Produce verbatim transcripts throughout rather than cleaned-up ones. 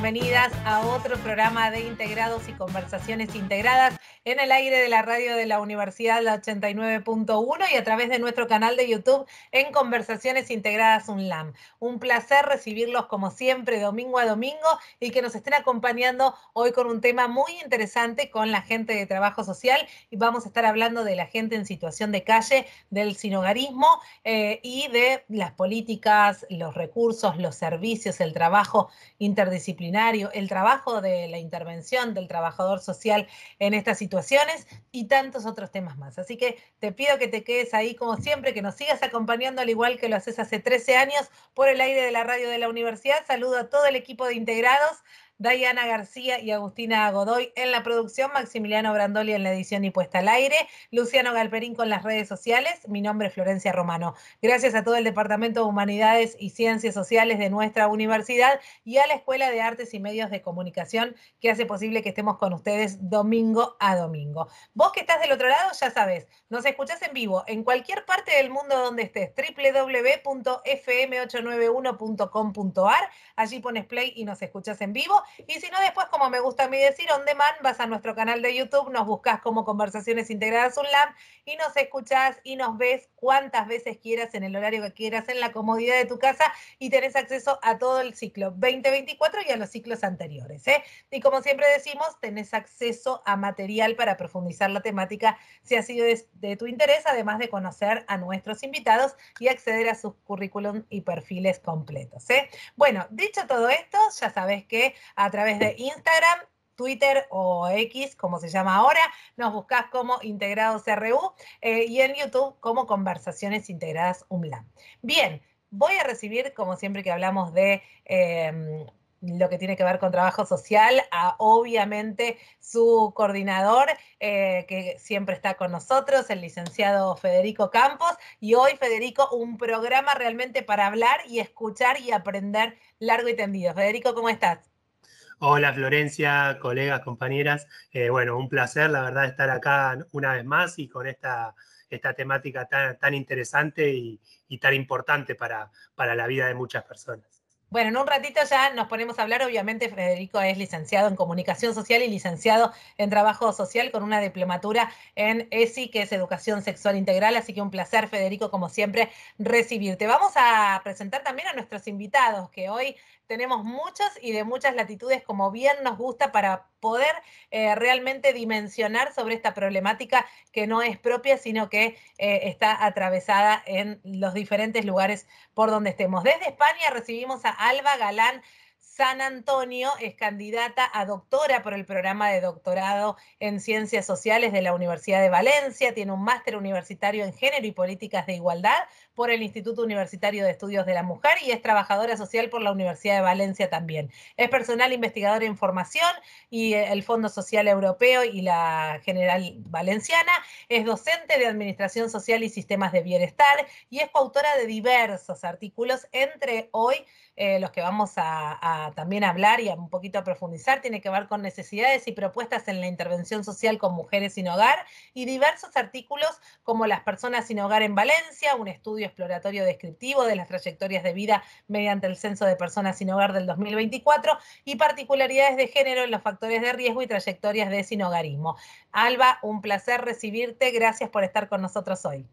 bienvenidas a otro programa de Integrados y Conversaciones Integradas en el aire de la radio de la Universidad la ochenta y nueve punto uno y a través de nuestro canal de YouTube en Conversaciones Integradas UNLAM. Un placer recibirlos como siempre domingo a domingo y que nos estén acompañando hoy con un tema muy interesante con la gente de trabajo social y vamos a estar hablando de la gente en situación de calle, del sinhogarismo eh, y de las políticas, los recursos, los servicios, el trabajo interdisciplinario, el trabajo de la intervención del trabajador social en estas situaciones y tantos otros temas más. Así que te pido que te quedes ahí como siempre, que nos sigas acompañando al igual que lo haces hace trece años por el aire de la radio de la universidad. Saludo a todo el equipo de Integrados, Dayana García y Agustina Godoy en la producción, Maximiliano Brandoli en la edición y puesta al aire, Luciano Galperín con las redes sociales. Mi nombre es Florencia Romano. Gracias a todo el Departamento de Humanidades y Ciencias Sociales de nuestra universidad y a la Escuela de Artes y Medios de Comunicación que hace posible que estemos con ustedes domingo a domingo. Vos que estás del otro lado ya sabés, nos escuchás en vivo en cualquier parte del mundo donde estés, doble u doble u doble u punto f m ocho nueve uno punto com punto a r, allí pones play y nos escuchás en vivo. Y si no, después, como me gusta a mí decir, on demand, vas a nuestro canal de YouTube, nos buscás como Conversaciones Integradas UNLAM y nos escuchás y nos ves cuantas veces quieras, en el horario que quieras, en la comodidad de tu casa y tenés acceso a todo el ciclo veinte veinticuatro y a los ciclos anteriores, ¿eh? Y como siempre decimos, tenés acceso a material para profundizar la temática si ha sido de, de tu interés, además de conocer a nuestros invitados y acceder a sus currículum y perfiles completos, ¿eh? Bueno, dicho todo esto, ya sabés que a través de Instagram, Twitter o X, como se llama ahora, nos buscás como Integrados R U eh, y en YouTube como Conversaciones Integradas UNLAM. Bien, voy a recibir, como siempre que hablamos de eh, lo que tiene que ver con trabajo social, a obviamente su coordinador, eh, que siempre está con nosotros, el licenciado Federico Campos. Y hoy, Federico, un programa realmente para hablar y escuchar y aprender largo y tendido. Federico, ¿cómo estás? Hola Florencia, colegas, compañeras. Eh, bueno, un placer, la verdad, estar acá una vez más y con esta, esta temática tan, tan interesante y, y tan importante para, para la vida de muchas personas. Bueno, en un ratito ya nos ponemos a hablar. Obviamente Federico es licenciado en Comunicación Social y licenciado en Trabajo Social con una diplomatura en E S I, que es Educación Sexual Integral. Así que un placer, Federico, como siempre, recibirte. Vamos a presentar también a nuestros invitados, que hoy tenemos muchos y de muchas latitudes, como bien nos gusta, para poder eh, realmente dimensionar sobre esta problemática que no es propia, sino que eh, está atravesada en los diferentes lugares por donde estemos. Desde España recibimos a Alba Galán San Antonio, es candidata a doctora por el programa de doctorado en Ciencias Sociales de la Universidad de Valencia, tiene un máster universitario en Género y Políticas de Igualdad por el Instituto Universitario de Estudios de la Mujer y es trabajadora social por la Universidad de Valencia también. Es personal investigadora en formación y el Fondo Social Europeo y la General Valenciana, es docente de Administración Social y Sistemas de Bienestar y es coautora de diversos artículos, entre hoy eh, los que vamos a, a también hablar y a un poquito a profundizar, tiene que ver con necesidades y propuestas en la intervención social con mujeres sin hogar y diversos artículos como Las personas sin hogar en Valencia, un estudio exploratorio descriptivo de las trayectorias de vida mediante el Censo de Personas sin Hogar del dos mil veinticuatro y particularidades de género en los factores de riesgo y trayectorias de sinhogarismo. Alba, un placer recibirte, gracias por estar con nosotros hoy.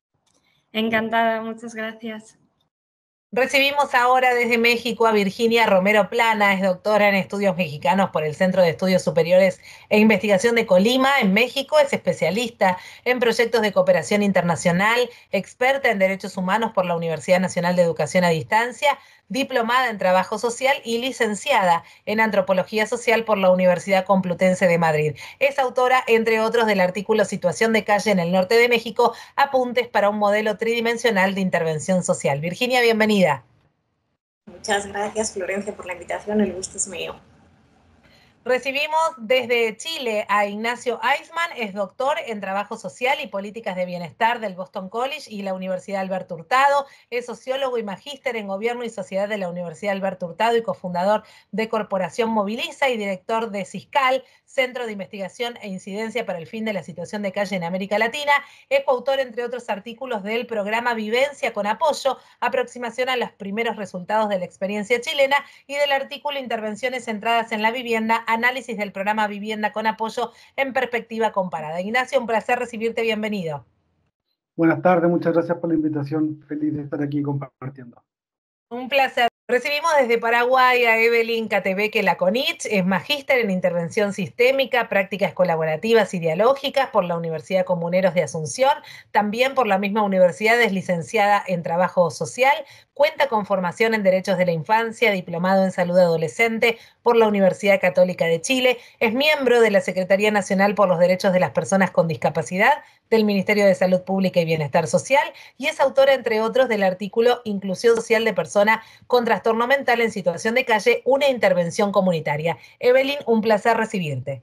Encantada, muchas gracias. Recibimos ahora desde México a Virginia Romero Plana, es doctora en estudios mexicanos por el Centro de Estudios Superiores e Investigación de Colima, en México, es especialista en proyectos de cooperación internacional, experta en derechos humanos por la Universidad Nacional de Educación a Distancia, diplomada en trabajo social y licenciada en antropología social por la Universidad Complutense de Madrid. Es autora, entre otros, del artículo Situación de calle en el norte de México, apuntes para un modelo tridimensional de intervención social. Virginia, bienvenida. Muchas gracias, Florencia, por la invitación. El gusto es mío. Recibimos desde Chile a Ignacio Eisman, es doctor en Trabajo Social y Políticas de Bienestar del Boston College y la Universidad Alberto Hurtado, es sociólogo y magíster en Gobierno y Sociedad de la Universidad Alberto Hurtado y cofundador de Corporación Moviliza y director de CISCAL, Centro de Investigación e Incidencia para el Fin de la Situación de Calle en América Latina, es coautor, entre otros artículos, del programa Vivencia con Apoyo, aproximación a los primeros resultados de la experiencia chilena, y del artículo Intervenciones centradas en la vivienda, análisis del programa Vivienda con Apoyo en perspectiva comparada. Ignacio, un placer recibirte, bienvenido. Buenas tardes, muchas gracias por la invitación, feliz de estar aquí compartiendo. Un placer. Recibimos desde Paraguay a Evelyn Catebeque Laconich, es magíster en Intervención Sistémica, Prácticas Colaborativas y Dialógicas por la Universidad Comuneros de Asunción, también por la misma universidad es licenciada en Trabajo Social, cuenta con formación en Derechos de la Infancia, diplomado en Salud Adolescente por la Universidad Católica de Chile, es miembro de la Secretaría Nacional por los Derechos de las Personas con Discapacidad del Ministerio de Salud Pública y Bienestar Social y es autora, entre otros, del artículo Inclusión Social de Persona con Trastorno Mental en Situación de Calle, una intervención comunitaria. Evelyn, un placer recibirte.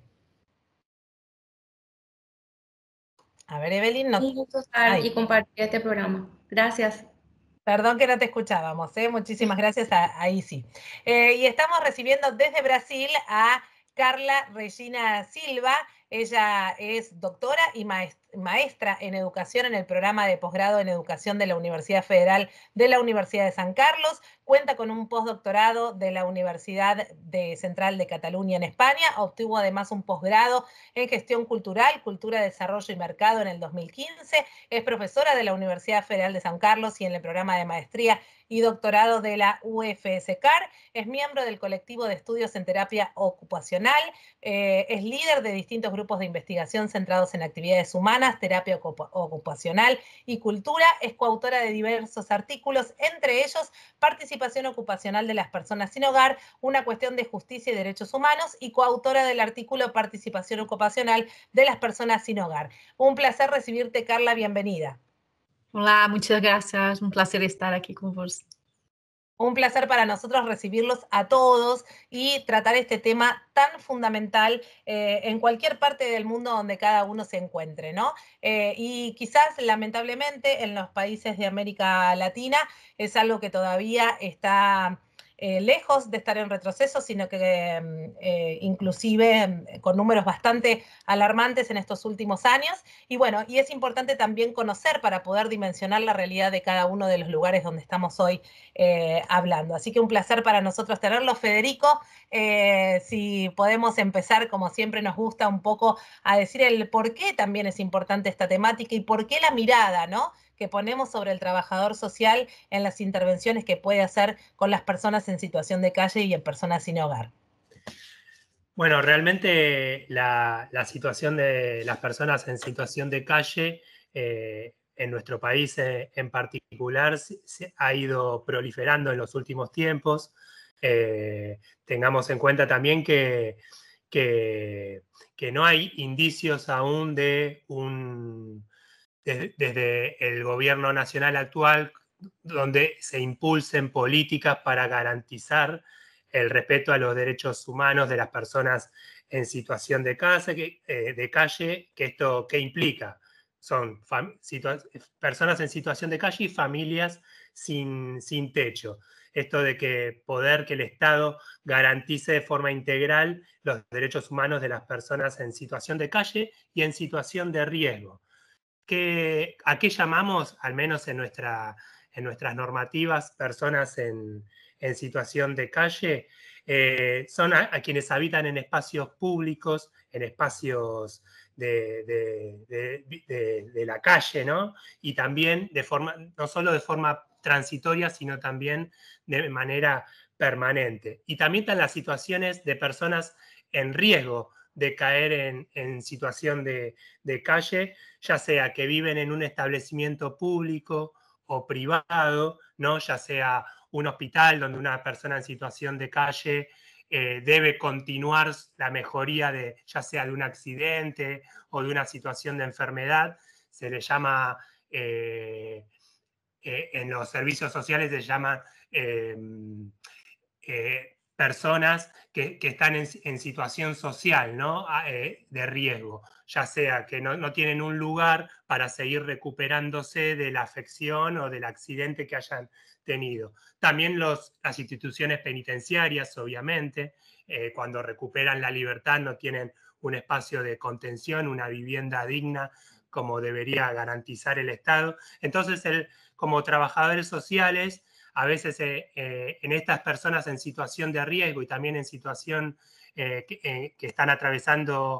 A ver, Evelyn, no... Un gusto estar Ay. y compartir este programa. Gracias. Perdón que no te escuchábamos, ¿eh? Muchísimas gracias, a, ahí sí. Eh, y estamos recibiendo desde Brasil a Carla Regina Silva. Ella es doctora y maestra en educación en el programa de posgrado en educación de la Universidad Federal de la Universidad de San Carlos. Cuenta con un postdoctorado de la Universidad de Central de Cataluña en España. Obtuvo además un posgrado en gestión cultural, cultura, desarrollo y mercado en el dos mil quince. Es profesora de la Universidad Federal de San Carlos y en el programa de maestría y doctorado de la U F S C A R. Es miembro del colectivo de estudios en terapia ocupacional. Eh, es líder de distintos grupos de investigación centrados en actividades humanas, terapia ocupacional y cultura. Es coautora de diversos artículos, entre ellos Participación ocupacional de las personas sin hogar, una cuestión de justicia y derechos humanos, y coautora del artículo Participación ocupacional de las personas sin hogar. Un placer recibirte, Carla, bienvenida. Hola, muchas gracias, un placer estar aquí con vos. Un placer para nosotros recibirlos a todos y tratar este tema tan fundamental eh, en cualquier parte del mundo donde cada uno se encuentre, ¿no? Eh, y quizás, lamentablemente, en los países de América Latina es algo que todavía está eh, lejos de estar en retroceso, sino que eh, inclusive eh, con números bastante alarmantes en estos últimos años. Y bueno, y es importante también conocer para poder dimensionar la realidad de cada uno de los lugares donde estamos hoy eh, hablando. Así que un placer para nosotros tenerlo. Federico, eh, si podemos empezar, como siempre nos gusta, un poco a decir el por qué también es importante esta temática y por qué la mirada, ¿no?, que ponemos sobre el trabajador social en las intervenciones que puede hacer con las personas en situación de calle y en personas sin hogar. Bueno, realmente la, la situación de las personas en situación de calle eh, en nuestro país eh, en particular se, se ha ido proliferando en los últimos tiempos. Eh, tengamos en cuenta también que, que, que no hay indicios aún de un... Desde, desde el gobierno nacional actual, donde se impulsen políticas para garantizar el respeto a los derechos humanos de las personas en situación de, casa, que, eh, de calle, que esto ¿qué implica? Son personas en situación de calle y familias sin, sin techo. Esto de que poder que el Estado garantice de forma integral los derechos humanos de las personas en situación de calle y en situación de riesgo. ¿Qué, ¿A qué llamamos, al menos en, nuestra, en nuestras normativas, personas en, en situación de calle? Eh, son a, a quienes habitan en espacios públicos, en espacios de, de, de, de, de la calle, ¿no? Y también de forma, no solo de forma transitoria, sino también de manera permanente. Y también están las situaciones de personas en riesgo de caer en, en situación de, de calle, ya sea que viven en un establecimiento público o privado, ¿no? Ya sea un hospital donde una persona en situación de calle eh, debe continuar la mejoría de, ya sea de un accidente o de una situación de enfermedad, se le llama, eh, eh, en los servicios sociales se llama eh, eh, personas que, que están en, en situación social, ¿no? Eh, de riesgo, ya sea que no, no tienen un lugar para seguir recuperándose de la afección o del accidente que hayan tenido. También los, las instituciones penitenciarias, obviamente, eh, cuando recuperan la libertad no tienen un espacio de contención, una vivienda digna como debería garantizar el Estado. Entonces, el, como trabajadores sociales, a veces eh, eh, en estas personas en situación de riesgo y también en situación eh, que, eh, que están atravesando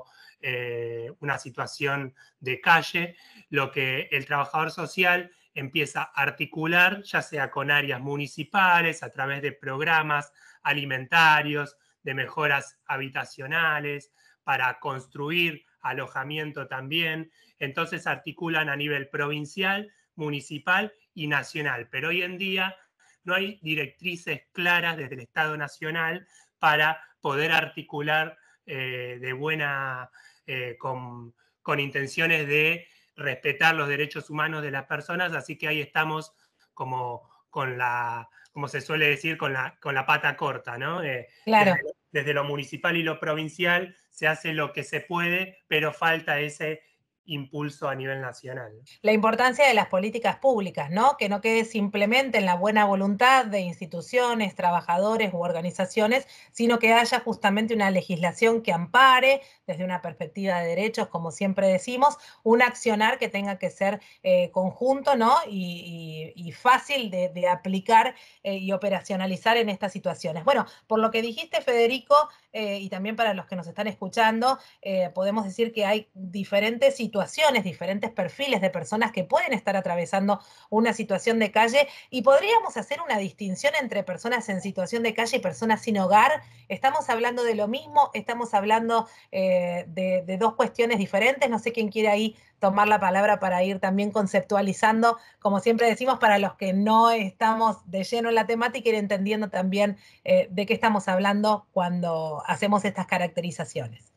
eh, una situación de calle, lo que el trabajador social empieza a articular, ya sea con áreas municipales, a través de programas alimentarios, de mejoras habitacionales, para construir alojamiento también. Entonces articulan a nivel provincial, municipal y nacional. Pero hoy en día no hay directrices claras desde el Estado Nacional para poder articular eh, de buena, eh, con, con intenciones de respetar los derechos humanos de las personas, así que ahí estamos como con la, como se suele decir, con la, con la pata corta, ¿no? Eh, Claro. desde, desde lo municipal y lo provincial se hace lo que se puede, pero falta ese impulso a nivel nacional. La importancia de las políticas públicas, ¿no? Que no quede simplemente en la buena voluntad de instituciones, trabajadores u organizaciones, sino que haya justamente una legislación que ampare desde una perspectiva de derechos, como siempre decimos, un accionar que tenga que ser eh, conjunto, ¿no? Y, y, y fácil de, de aplicar eh, y operacionalizar en estas situaciones. Bueno, por lo que dijiste, Federico, eh, y también para los que nos están escuchando, eh, podemos decir que hay diferentes situaciones, diferentes perfiles de personas que pueden estar atravesando una situación de calle, y podríamos hacer una distinción entre personas en situación de calle y personas sin hogar. ¿Estamos hablando de lo mismo? ¿Estamos hablando eh, de, de dos cuestiones diferentes? No sé quién quiere ahí tomar la palabra para ir también conceptualizando, como siempre decimos, para los que no estamos de lleno en la temática, ir entendiendo también eh, de qué estamos hablando cuando hacemos estas caracterizaciones.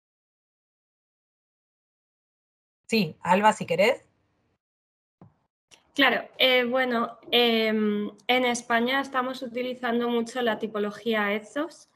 Sí, Alba, si querés. Claro, eh, bueno, eh, en España estamos utilizando mucho la tipología ETHOS,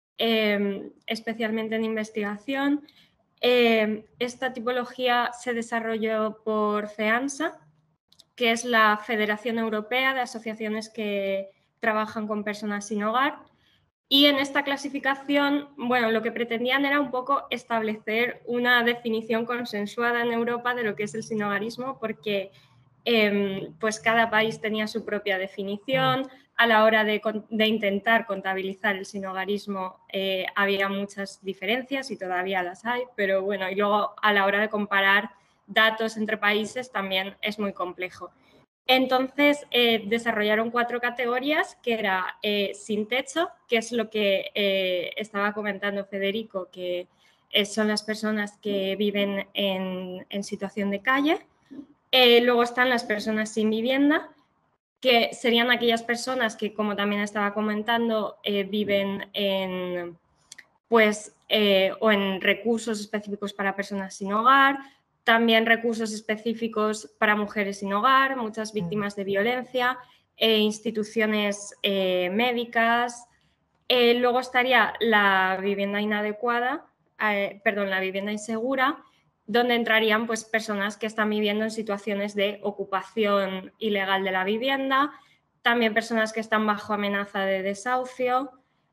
eh, especialmente en investigación. Eh, esta tipología se desarrolló por FEANSA, que es la Federación Europea de Asociaciones que trabajan con personas sin hogar. Y en esta clasificación, bueno, lo que pretendían era un poco establecer una definición consensuada en Europa de lo que es el sinhogarismo, porque eh, pues cada país tenía su propia definición. A la hora de, de intentar contabilizar el sinhogarismo eh, había muchas diferencias y todavía las hay, pero bueno, y luego a la hora de comparar datos entre países también es muy complejo. Entonces, eh, desarrollaron cuatro categorías, que era eh, sin techo, que es lo que eh, estaba comentando Federico, que eh, son las personas que viven en, en situación de calle. Eh, luego están las personas sin vivienda, que serían aquellas personas que, como también estaba comentando, eh, viven en, pues, eh, o en recursos específicos para personas sin hogar, también recursos específicos para mujeres sin hogar, muchas víctimas de violencia, eh, instituciones eh, médicas. Eh, luego estaría la vivienda inadecuada, eh, perdón, la vivienda insegura, donde entrarían pues, personas que están viviendo en situaciones de ocupación ilegal de la vivienda, también personas que están bajo amenaza de desahucio,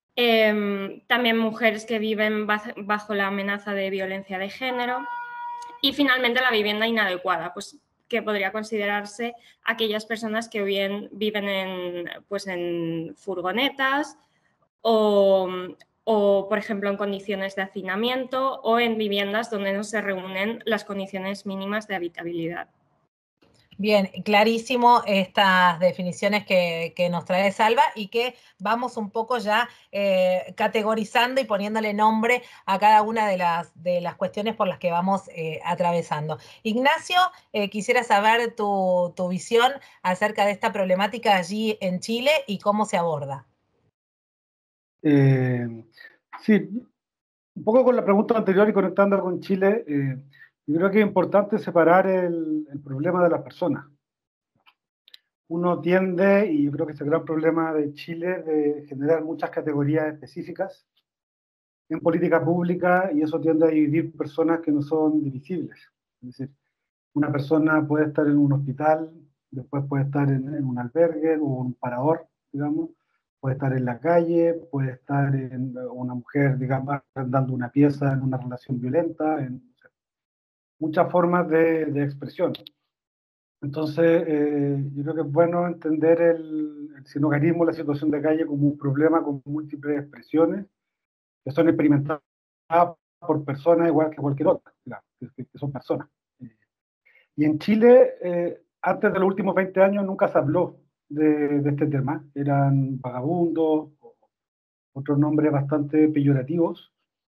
eh, también mujeres que viven bajo la amenaza de violencia de género. Y finalmente la vivienda inadecuada, pues que podría considerarse aquellas personas que bien viven en, pues, en furgonetas o, o, por ejemplo, en condiciones de hacinamiento o en viviendas donde no se reúnen las condiciones mínimas de habitabilidad. Bien, clarísimo estas definiciones que, que nos trae Salva, y que vamos un poco ya eh, categorizando y poniéndole nombre a cada una de las, de las cuestiones por las que vamos eh, atravesando. Ignacio, eh, quisiera saber tu, tu visión acerca de esta problemática allí en Chile y cómo se aborda. Eh, sí, un poco con la pregunta anterior y conectando con Chile, eh, yo creo que es importante separar el, el problema de las personas. uno tiende, y yo creo que es el gran problema de Chile, de generar muchas categorías específicas en política pública, y eso tiende a dividir personas que no son divisibles. Es decir, una persona puede estar en un hospital, después puede estar en, en un albergue o un parador, digamos, puede estar en la calle, puede estar en una mujer, digamos, dando una pieza en una relación violenta, en o sea, muchas formas de, de expresión. Entonces, eh, yo creo que es bueno entender el, el sinhogarismo, la situación de calle, como un problema con múltiples expresiones que son experimentadas por personas igual que cualquier otra, claro, que, que son personas. Y en Chile, eh, antes de los últimos veinte años, nunca se habló de, de este tema. Eran vagabundos, otros nombres bastante peyorativos,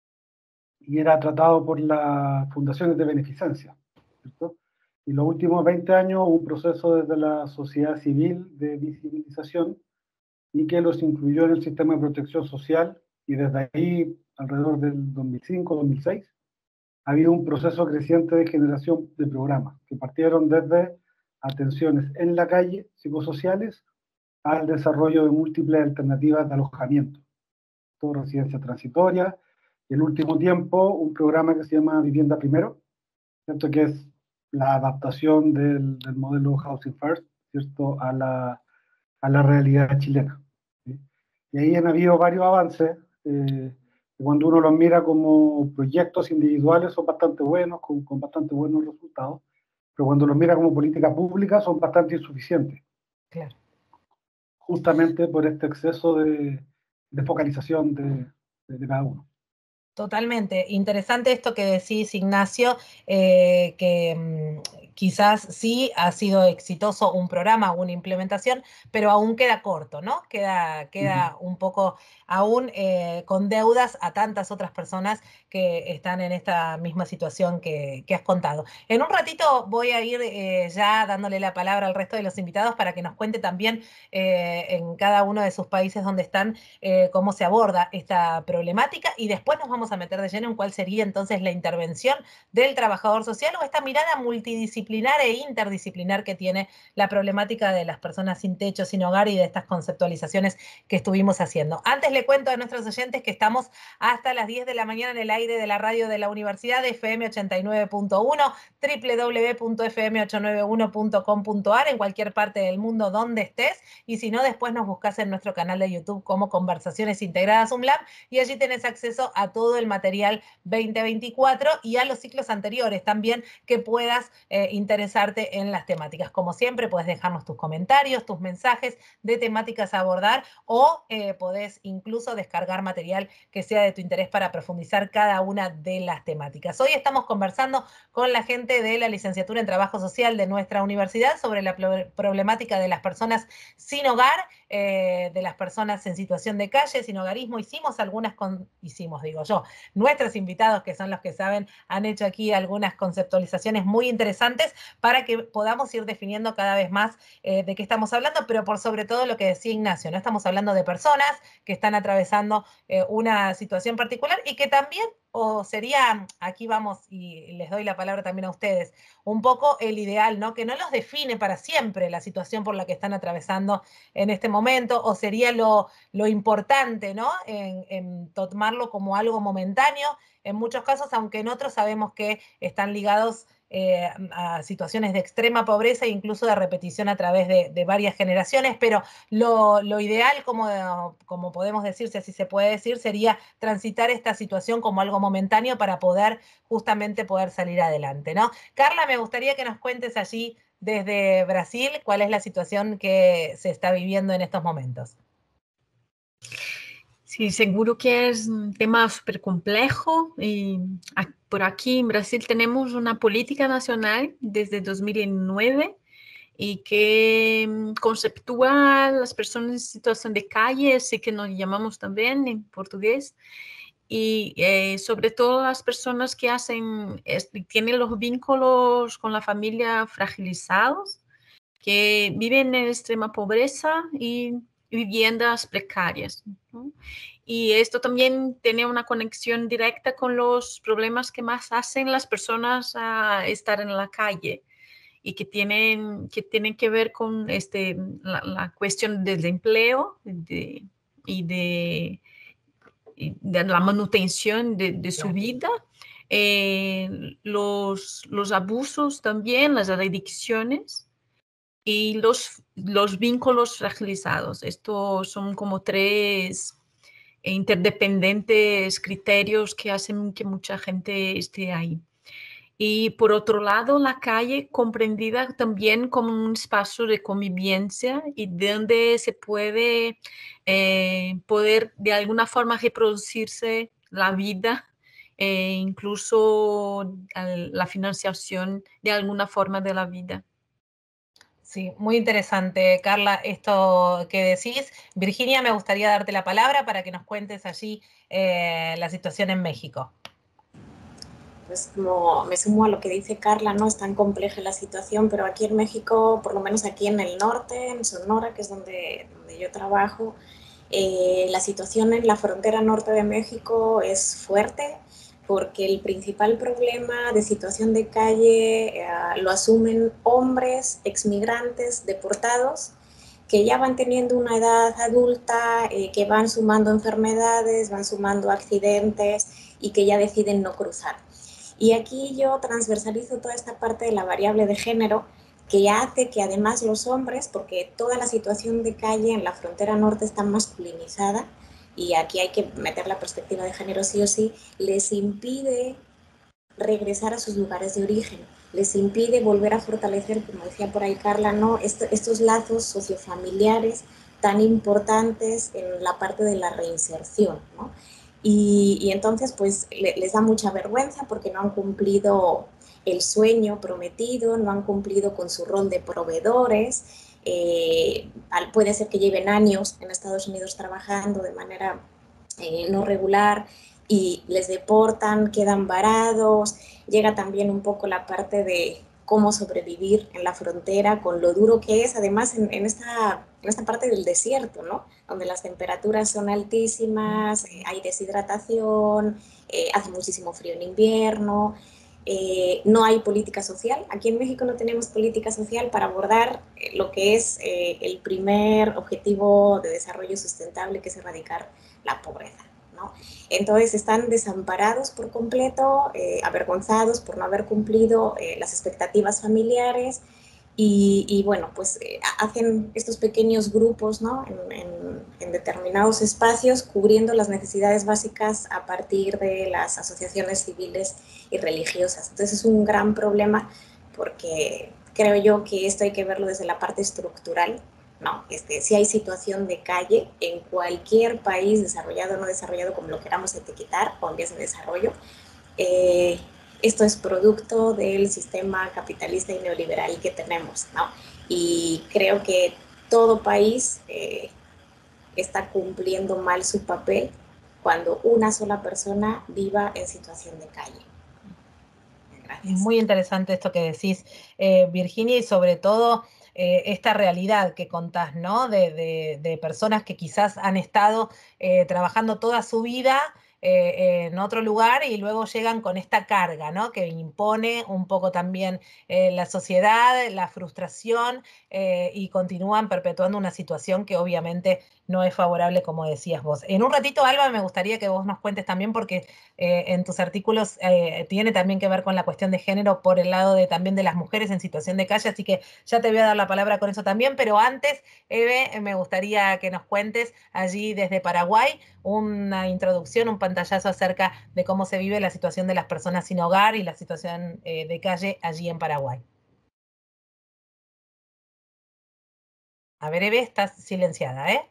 y era tratado por las fundaciones de beneficencia, ¿cierto? Y los últimos veinte años hubo un proceso desde la sociedad civil de visibilización y que los incluyó en el sistema de protección social, y desde ahí, alrededor del dos mil cinco, dos mil seis, ha habido un proceso creciente de generación de programas que partieron desde atenciones en la calle, psicosociales, al desarrollo de múltiples alternativas de alojamiento, todo residencia transitoria, y en el último tiempo un programa que se llama Vivienda Primero, ¿cierto? Que es la adaptación del, del modelo Housing First, ¿cierto? A la, a la realidad chilena, ¿sí? Y ahí han habido varios avances, eh, que cuando uno los mira como proyectos individuales son bastante buenos, con, con bastante buenos resultados, pero cuando los mira como política pública son bastante insuficientes. Claro. Justamente por este exceso de, de focalización de, de, de cada uno. Totalmente. Interesante esto que decís, Ignacio, eh, que mmm, quizás sí ha sido exitoso un programa, una implementación, pero aún queda corto, ¿no? Queda, queda uh-huh. un poco aún eh, con deudas a tantas otras personas que están en esta misma situación que, que has contado. En un ratito voy a ir eh, ya dándole la palabra al resto de los invitados para que nos cuente también eh, en cada uno de sus países donde están eh, cómo se aborda esta problemática, y después nos vamos a meter de lleno en cuál sería entonces la intervención del trabajador social o esta mirada multidisciplinar e interdisciplinar que tiene la problemática de las personas sin techo, sin hogar, y de estas conceptualizaciones que estuvimos haciendo. Antes le cuento a nuestros oyentes que estamos hasta las diez de la mañana en el aire de la radio de la Universidad de F M ochenta y nueve punto uno, doble u doble u doble u punto f m ochocientos noventa y uno punto com punto a r, en cualquier parte del mundo donde estés, y si no, después nos buscas en nuestro canal de YouTube como Conversaciones Integradas UNLAB, y allí tenés acceso a todo el material veinte veinticuatro y a los ciclos anteriores también, que puedas eh, interesarte en las temáticas. Como siempre, puedes dejarnos tus comentarios, tus mensajes de temáticas a abordar, o eh, podés incluso descargar material que sea de tu interés para profundizar cada una de las temáticas. Hoy estamos conversando con la gente de la licenciatura en Trabajo Social de nuestra universidad sobre la problemática de las personas sin hogar, eh, de las personas en situación de calle, sin hogarismo. Hicimos algunas, con, hicimos, digo yo, nuestros invitados, que son los que saben, han hecho aquí algunas conceptualizaciones muy interesantes para que podamos ir definiendo cada vez más eh, de qué estamos hablando, pero por sobre todo lo que decía Ignacio, no estamos hablando de personas que están atravesando eh, una situación particular, y que también, o sería, aquí vamos y les doy la palabra también a ustedes, un poco el ideal, ¿no? Que no los define para siempre la situación por la que están atravesando en este momento, o sería lo, lo importante, ¿no? En, en tomarlo como algo momentáneo en muchos casos, aunque en otros sabemos que están ligados eh, a situaciones de extrema pobreza e incluso de repetición a través de, de varias generaciones, pero lo, lo ideal, como, como podemos decir, si así se puede decir, sería transitar esta situación como algo momentáneo para poder justamente poder salir adelante, ¿no? Carla, me gustaría que nos cuentes allí desde Brasil cuál es la situación que se está viviendo en estos momentos. Sí, seguro que es un tema súper complejo, y por aquí en Brasil tenemos una política nacional desde dos mil nueve y que conceptúa a las personas en situación de calle, así que nos llamamos también en portugués, y eh, sobre todo las personas que hacen, tienen los vínculos con la familia fragilizados, que viven en extrema pobreza y viviendas precarias, ¿no? Y esto también tiene una conexión directa con los problemas que más hacen las personas a estar en la calle. y que tienen que, tienen que ver con este, la, la cuestión del empleo de, y de, y de la manutención de, de su vida, eh, los, los abusos también, las adicciones y los, los vínculos fragilizados. Estos son como tres interdependentes criterios que hacen que mucha gente esté ahí. Y por otro lado, la calle comprendida también como un espacio de convivencia y donde se puede eh, poder de alguna forma reproducirse la vida, e incluso la financiación de alguna forma de la vida. Sí, muy interesante, Carla, esto que decís. Virginia, me gustaría darte la palabra para que nos cuentes allí eh, la situación en México. Pues como me sumo a lo que dice Carla, no es tan compleja la situación, pero aquí en México, por lo menos aquí en el norte, en Sonora, que es donde, donde yo trabajo, eh, la situación en la frontera norte de México es fuerte, porque el principal problema de situación de calle eh, lo asumen hombres exmigrantes deportados que ya van teniendo una edad adulta, eh, que van sumando enfermedades, van sumando accidentes y que ya deciden no cruzar. Y aquí yo transversalizo toda esta parte de la variable de género que hace que además los hombres, porque toda la situación de calle en la frontera norte está masculinizada, y aquí hay que meter la perspectiva de género sí o sí, les impide regresar a sus lugares de origen, les impide volver a fortalecer, como decía por ahí Carla, ¿no? Est estos lazos sociofamiliares tan importantes en la parte de la reinserción, ¿no? Y, y entonces pues le, les da mucha vergüenza porque no han cumplido el sueño prometido, no han cumplido con su rol de proveedores, eh, puede ser que lleven años en Estados Unidos trabajando de manera eh, no regular y les deportan, quedan varados. Llega también un poco la parte de cómo sobrevivir en la frontera con lo duro que es, además en, en, esta, en esta parte del desierto, ¿no? Donde las temperaturas son altísimas, eh, hay deshidratación, eh, hace muchísimo frío en invierno, eh, no hay política social. Aquí en México no tenemos política social para abordar eh, lo que es eh, el primer objetivo de desarrollo sustentable, que es erradicar la pobreza, ¿no? Entonces están desamparados por completo, eh, avergonzados por no haber cumplido eh, las expectativas familiares y, y bueno, pues eh, hacen estos pequeños grupos, ¿no? en, en, en determinados espacios, cubriendo las necesidades básicas a partir de las asociaciones civiles y religiosas. Entonces es un gran problema porque creo yo que esto hay que verlo desde la parte estructural. No, este, si hay situación de calle en cualquier país desarrollado o no desarrollado, como lo queramos etiquetar, o en vías de desarrollo, eh, esto es producto del sistema capitalista y neoliberal que tenemos, ¿no? Y creo que todo país eh, está cumpliendo mal su papel cuando una sola persona viva en situación de calle. Gracias. Muy interesante esto que decís, eh, Virginia, y sobre todo Eh, esta realidad que contás, ¿no? De, de, de personas que quizás han estado eh, trabajando toda su vida eh, en otro lugar y luego llegan con esta carga, ¿no? Que impone un poco también eh, la sociedad, la frustración eh, y continúan perpetuando una situación que obviamente no es favorable, como decías vos. En un ratito, Alba, me gustaría que vos nos cuentes también, porque eh, en tus artículos eh, tiene también que ver con la cuestión de género por el lado de también de las mujeres en situación de calle, así que ya te voy a dar la palabra con eso también, pero antes, Eve, me gustaría que nos cuentes allí desde Paraguay una introducción, un pantallazo acerca de cómo se vive la situación de las personas sin hogar y la situación eh, de calle allí en Paraguay. A ver, Eve, estás silenciada, ¿eh?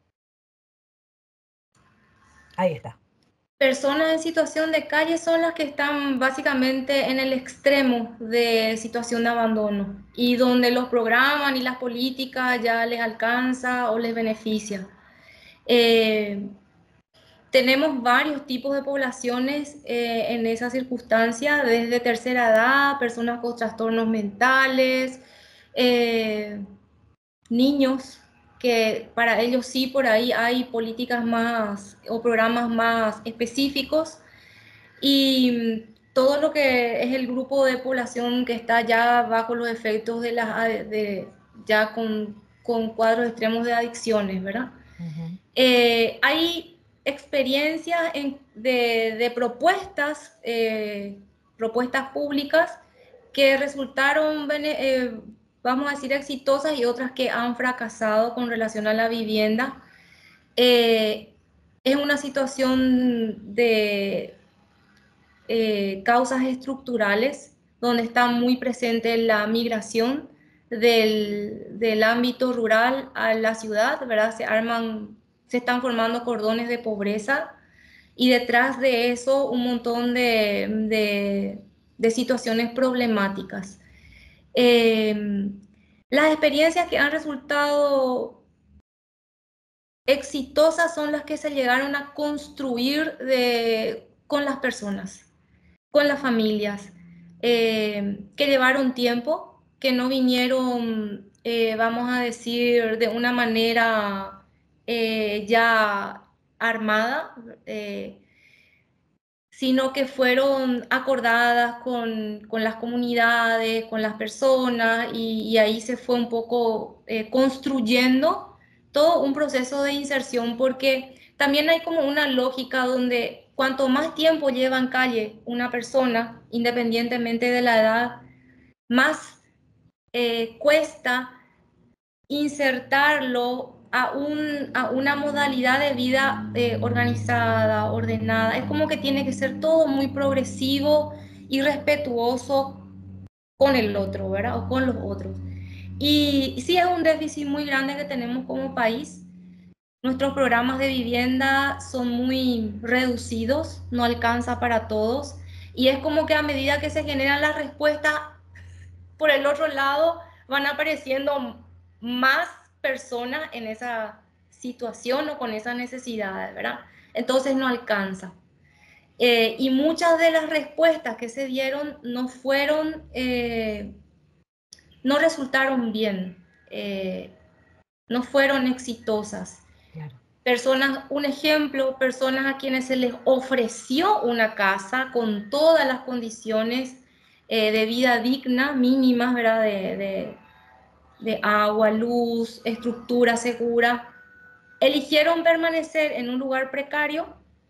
Ahí está. Personas en situación de calle son las que están básicamente en el extremo de situación de abandono y donde los programas y las políticas ya les alcanza o les beneficia. Eh, tenemos varios tipos de poblaciones eh, en esa circunstancia, desde tercera edad, personas con trastornos mentales, eh, niños, que para ellos sí por ahí hay políticas más o programas más específicos, y todo lo que es el grupo de población que está ya bajo los efectos de las, de, ya con, con cuadros extremos de adicciones, ¿verdad? Uh-huh. eh, hay experiencias en, de, de propuestas, eh, propuestas públicas que resultaron, eh, vamos a decir, exitosas y otras que han fracasado con relación a la vivienda. Eh, es una situación de eh, causas estructurales donde está muy presente la migración del, del ámbito rural a la ciudad, ¿verdad? Se arman, se están formando cordones de pobreza y detrás de eso un montón de, de, de situaciones problemáticas. Eh, las experiencias que han resultado exitosas son las que se llegaron a construir de, con las personas, con las familias, eh, que llevaron tiempo, que no vinieron, eh, vamos a decir, de una manera eh, ya armada, eh, sino que fueron acordadas con, con las comunidades, con las personas, y, y ahí se fue un poco eh, construyendo todo un proceso de inserción, porque también hay como una lógica donde cuanto más tiempo lleva en calle una persona, independientemente de la edad, más eh, cuesta insertarlo a, un, a una modalidad de vida eh, organizada, ordenada. Es como que tiene que ser todo muy progresivo y respetuoso con el otro, ¿verdad? O con los otros. Y, y sí es un déficit muy grande que tenemos como país. Nuestros programas de vivienda son muy reducidos, no alcanza para todos. Y es como que a medida que se generan las respuestas, por el otro lado van apareciendo más personas en esa situación o con esas necesidades, ¿verdad? Entonces no alcanza. Eh, y muchas de las respuestas que se dieron no fueron, eh, no resultaron bien, eh, no fueron exitosas. Claro. Personas, un ejemplo, personas a quienes se les ofreció una casa con todas las condiciones eh, de vida digna, mínimas, ¿verdad? De, de, de agua, luz, estructura segura, eligieron permanecer en un lugar precario,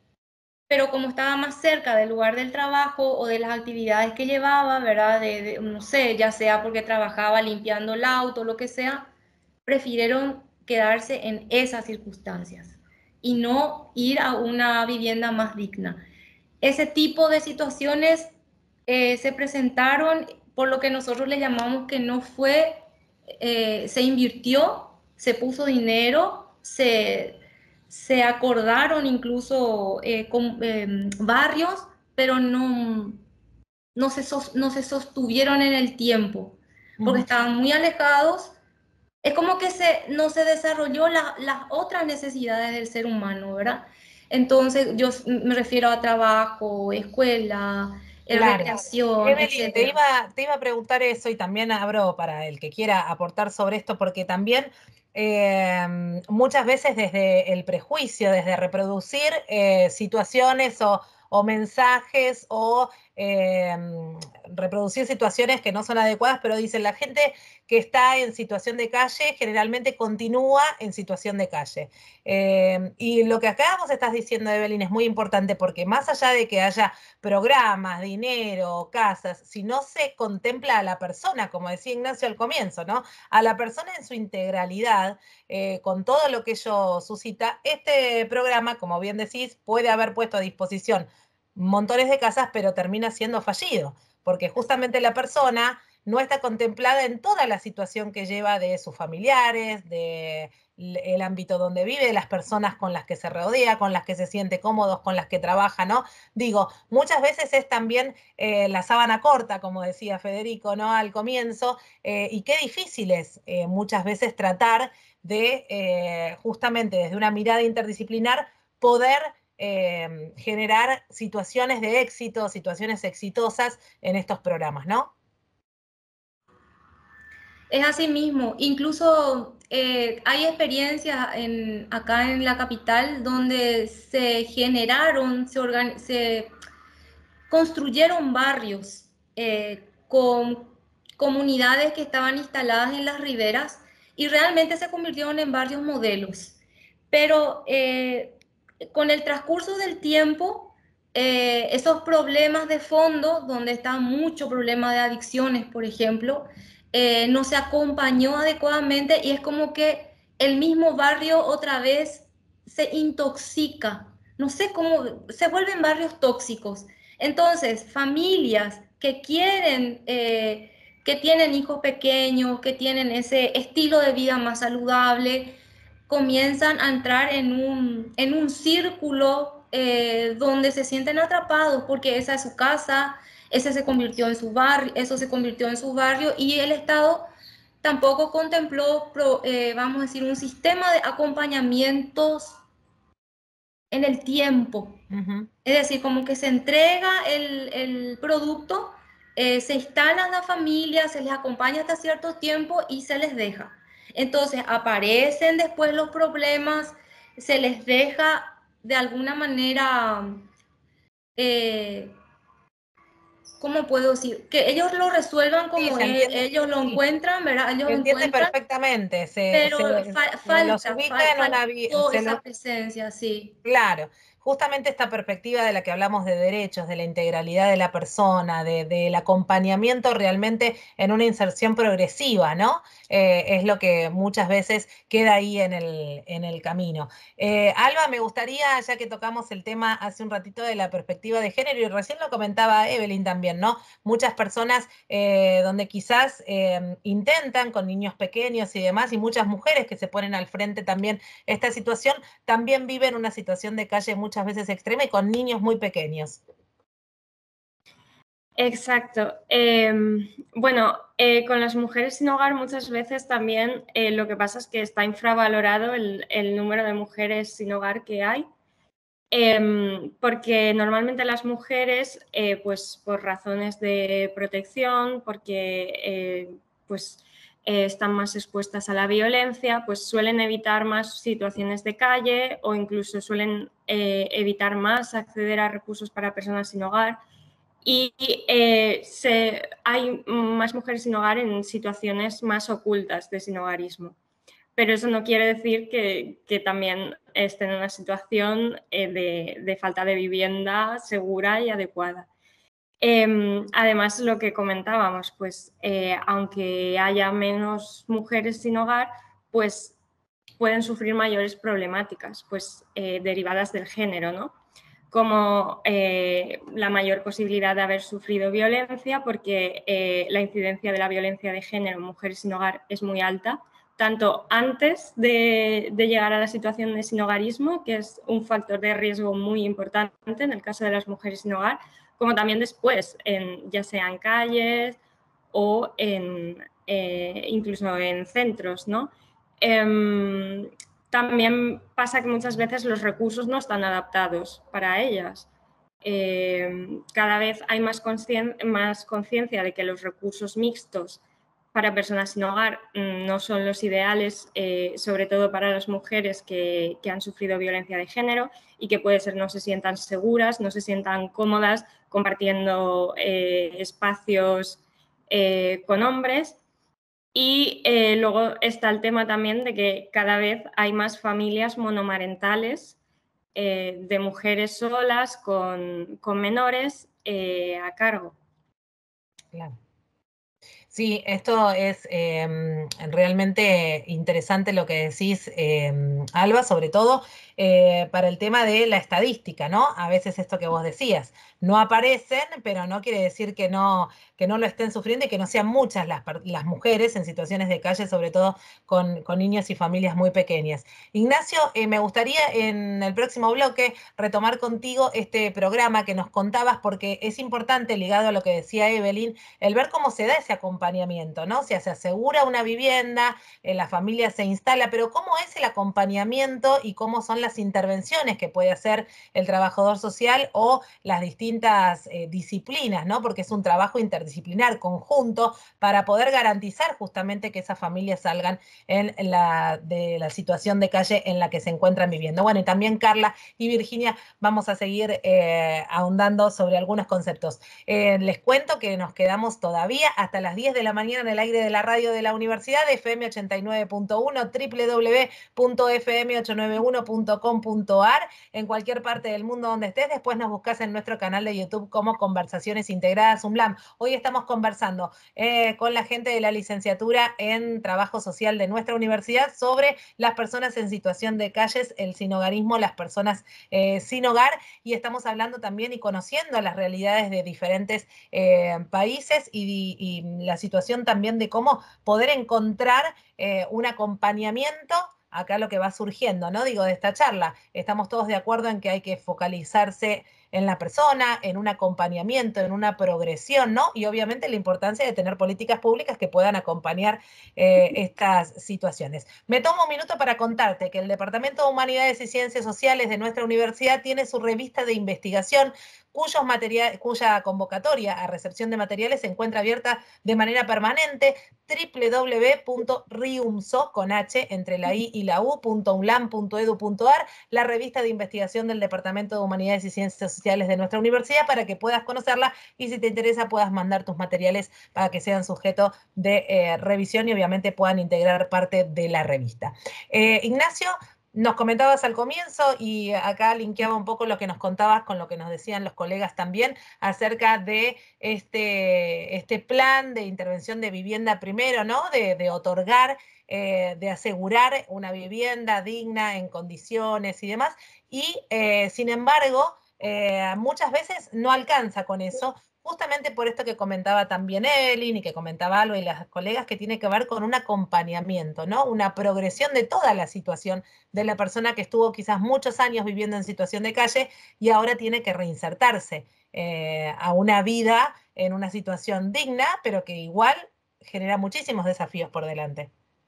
pero como estaba más cerca del lugar del trabajo o de las actividades que llevaba, ¿verdad? De, de, no sé, ya sea porque trabajaba limpiando el auto, lo que sea, prefirieron quedarse en esas circunstancias y no ir a una vivienda más digna. Ese tipo de situaciones eh, se presentaron por lo que nosotros le llamamos que no fue, eh, se invirtió, se puso dinero, se, se acordaron incluso eh, con, eh, barrios, pero no, no, se sos, no se sostuvieron en el tiempo, porque uh-huh. estaban muy alejados. Es como que se, no se desarrolló la, las otras necesidades del ser humano, ¿verdad? Entonces, yo me refiero a trabajo, escuela, claro. recreación, Evelyn, te iba, te iba a preguntar eso y también abro para el que quiera aportar sobre esto, porque también eh, muchas veces desde el prejuicio, desde reproducir eh, situaciones o, o mensajes o eh, reproducir situaciones que no son adecuadas, pero dicen la gente que está en situación de calle generalmente continúa en situación de calle. Eh, y lo que acá vos estás diciendo, Evelyn, es muy importante porque más allá de que haya programas, dinero, casas, si no se contempla a la persona, como decía Ignacio al comienzo, ¿no? A la persona en su integralidad, eh, con todo lo que ello suscita, este programa, como bien decís, puede haber puesto a disposición montones de casas, pero termina siendo fallido, porque justamente la persona no está contemplada en toda la situación que lleva de sus familiares, de el ámbito donde vive, de las personas con las que se rodea, con las que se siente cómodos, con las que trabaja, ¿no? Digo, muchas veces es también eh, la sábana corta, como decía Federico, ¿no? Al comienzo, eh, y qué difícil es eh, muchas veces tratar de, eh, justamente desde una mirada interdisciplinar, poder eh, generar situaciones de éxito, situaciones exitosas en estos programas, ¿no? Es así mismo, incluso eh, hay experiencias en, acá en la capital donde se generaron, se, organ, se construyeron barrios eh, con comunidades que estaban instaladas en las riberas y realmente se convirtieron en barrios modelos. Pero eh, con el transcurso del tiempo, eh, esos problemas de fondo, donde está mucho problema de adicciones, por ejemplo, eh, no se acompañó adecuadamente y es como que el mismo barrio otra vez se intoxica. No sé cómo, se vuelven barrios tóxicos. Entonces, familias que quieren, eh, que tienen hijos pequeños, que tienen ese estilo de vida más saludable, comienzan a entrar en un, en un círculo eh, donde se sienten atrapados porque esa es su casa, ese se convirtió en su barrio, eso se convirtió en su barrio y el Estado tampoco contempló, pro, eh, vamos a decir, un sistema de acompañamientos en el tiempo. Uh-huh. Es decir, como que se entrega el, el producto, eh, se instalan las familias, se les acompaña hasta cierto tiempo y se les deja. Entonces aparecen después los problemas, se les deja de alguna manera, eh, ¿cómo puedo decir? Que ellos lo resuelvan como sí, es, ellos lo sí. encuentran, ¿verdad? Ellos se lo entiende encuentran, perfectamente. Se, pero se, fa se falta, los ubica fa en una faltó esa lo... presencia, sí. Claro. Justamente esta perspectiva de la que hablamos de derechos, de la integralidad de la persona, de, del acompañamiento realmente en una inserción progresiva, ¿no? Eh, es lo que muchas veces queda ahí en el, en el camino. Eh, Alba, me gustaría, ya que tocamos el tema hace un ratito de la perspectiva de género, y recién lo comentaba Evelyn también, ¿no? Muchas personas eh, donde quizás eh, intentan con niños pequeños y demás, y muchas mujeres que se ponen al frente también esta situación, también viven una situación de calle muy muchas veces extrema y con niños muy pequeños. Exacto. Eh, bueno, eh, con las mujeres sin hogar muchas veces también eh, lo que pasa es que está infravalorado el, el número de mujeres sin hogar que hay, eh, porque normalmente las mujeres, eh, pues por razones de protección, porque eh, pues Eh, están más expuestas a la violencia, pues suelen evitar más situaciones de calle o incluso suelen eh, evitar más acceder a recursos para personas sin hogar y eh, se, hay más mujeres sin hogar en situaciones más ocultas de sinhogarismo. Pero eso no quiere decir que, que también estén en una situación eh, de, de falta de vivienda segura y adecuada. Eh, además, lo que comentábamos, pues eh, aunque haya menos mujeres sin hogar, pues pueden sufrir mayores problemáticas pues, eh, derivadas del género, ¿no? Como eh, la mayor posibilidad de haber sufrido violencia, porque eh, la incidencia de la violencia de género en mujeres sin hogar es muy alta, tanto antes de, de llegar a la situación de sinhogarismo, que es un factor de riesgo muy importante en el caso de las mujeres sin hogar, como también después, en, ya sea en calles o en, eh, incluso en centros, ¿no? Eh, también pasa que muchas veces los recursos no están adaptados para ellas. Eh, cada vez hay más conciencia más conciencia de que los recursos mixtos para personas sin hogar no son los ideales, eh, sobre todo para las mujeres que, que han sufrido violencia de género y que puede ser no se sientan seguras, no se sientan cómodas compartiendo eh, espacios eh, con hombres. Y eh, luego está el tema también de que cada vez hay más familias monomarentales eh, de mujeres solas con, con menores eh, a cargo. Claro. Sí, esto es eh, realmente interesante lo que decís, eh, Alba, sobre todo eh, para el tema de la estadística, ¿no? A veces esto que vos decías, no aparecen, pero no quiere decir que no, que no lo estén sufriendo y que no sean muchas las, las mujeres en situaciones de calle, sobre todo con, con niños y familias muy pequeñas. Ignacio, eh, me gustaría en el próximo bloque retomar contigo este programa que nos contabas, porque es importante, ligado a lo que decía Evelyn, el ver cómo se da ese acompañamiento acompañamiento, ¿no? O sea, se asegura una vivienda, eh, la familia se instala, pero ¿cómo es el acompañamiento y cómo son las intervenciones que puede hacer el trabajador social o las distintas eh, disciplinas, ¿no? Porque es un trabajo interdisciplinar, conjunto, para poder garantizar justamente que esas familias salgan en la, de la situación de calle en la que se encuentran viviendo. Bueno, y también Carla y Virginia vamos a seguir eh, ahondando sobre algunos conceptos. Eh, les cuento que nos quedamos todavía hasta las diez de la mañana en el aire de la radio de la Universidad, F M ochenta y nueve punto uno, doble u doble u doble u punto f m ochocientos noventa y uno punto com punto a r, en cualquier parte del mundo donde estés. Después nos buscas en nuestro canal de YouTube como Conversaciones Integradas UNLAM. Hoy estamos conversando eh, con la gente de la licenciatura en Trabajo Social de nuestra universidad sobre las personas en situación de calles, el sinhogarismo, las personas eh, sin hogar, y estamos hablando también y conociendo las realidades de diferentes eh, países y, y la situación también de cómo poder encontrar eh, un acompañamiento. Acá lo que va surgiendo, ¿no? Digo, de esta charla, estamos todos de acuerdo en que hay que focalizarse en la persona, en un acompañamiento, en una progresión, ¿no? Y obviamente la importancia de tener políticas públicas que puedan acompañar eh, estas situaciones. Me tomo un minuto para contarte que el Departamento de Humanidades y Ciencias Sociales de nuestra universidad tiene su revista de investigación cuyos material, cuya convocatoria a recepción de materiales se encuentra abierta de manera permanente, doble u doble u doble u punto riumso, con H entre la I y la U, punto unlam punto edu punto a r, la revista de investigación del Departamento de Humanidades y Ciencias Sociales de nuestra universidad, para que puedas conocerla y si te interesa puedas mandar tus materiales para que sean sujeto de eh, revisión y obviamente puedan integrar parte de la revista. Eh, Ignacio, nos comentabas al comienzo y acá linkeaba un poco lo que nos contabas con lo que nos decían los colegas también acerca de este, este plan de intervención de vivienda primero, ¿no? De, de otorgar, eh, de asegurar una vivienda digna en condiciones y demás. Y eh, sin embargo, eh, muchas veces no alcanza con eso, justamente por esto que comentaba también Elin y que comentaba Alba y las colegas, que tiene que ver con un acompañamiento, ¿no? Una progresión de toda la situación de la persona que estuvo quizás muchos años viviendo en situación de calle y ahora tiene que reinsertarse eh, a una vida en una situación digna, pero que igual genera muchísimos desafíos por delante.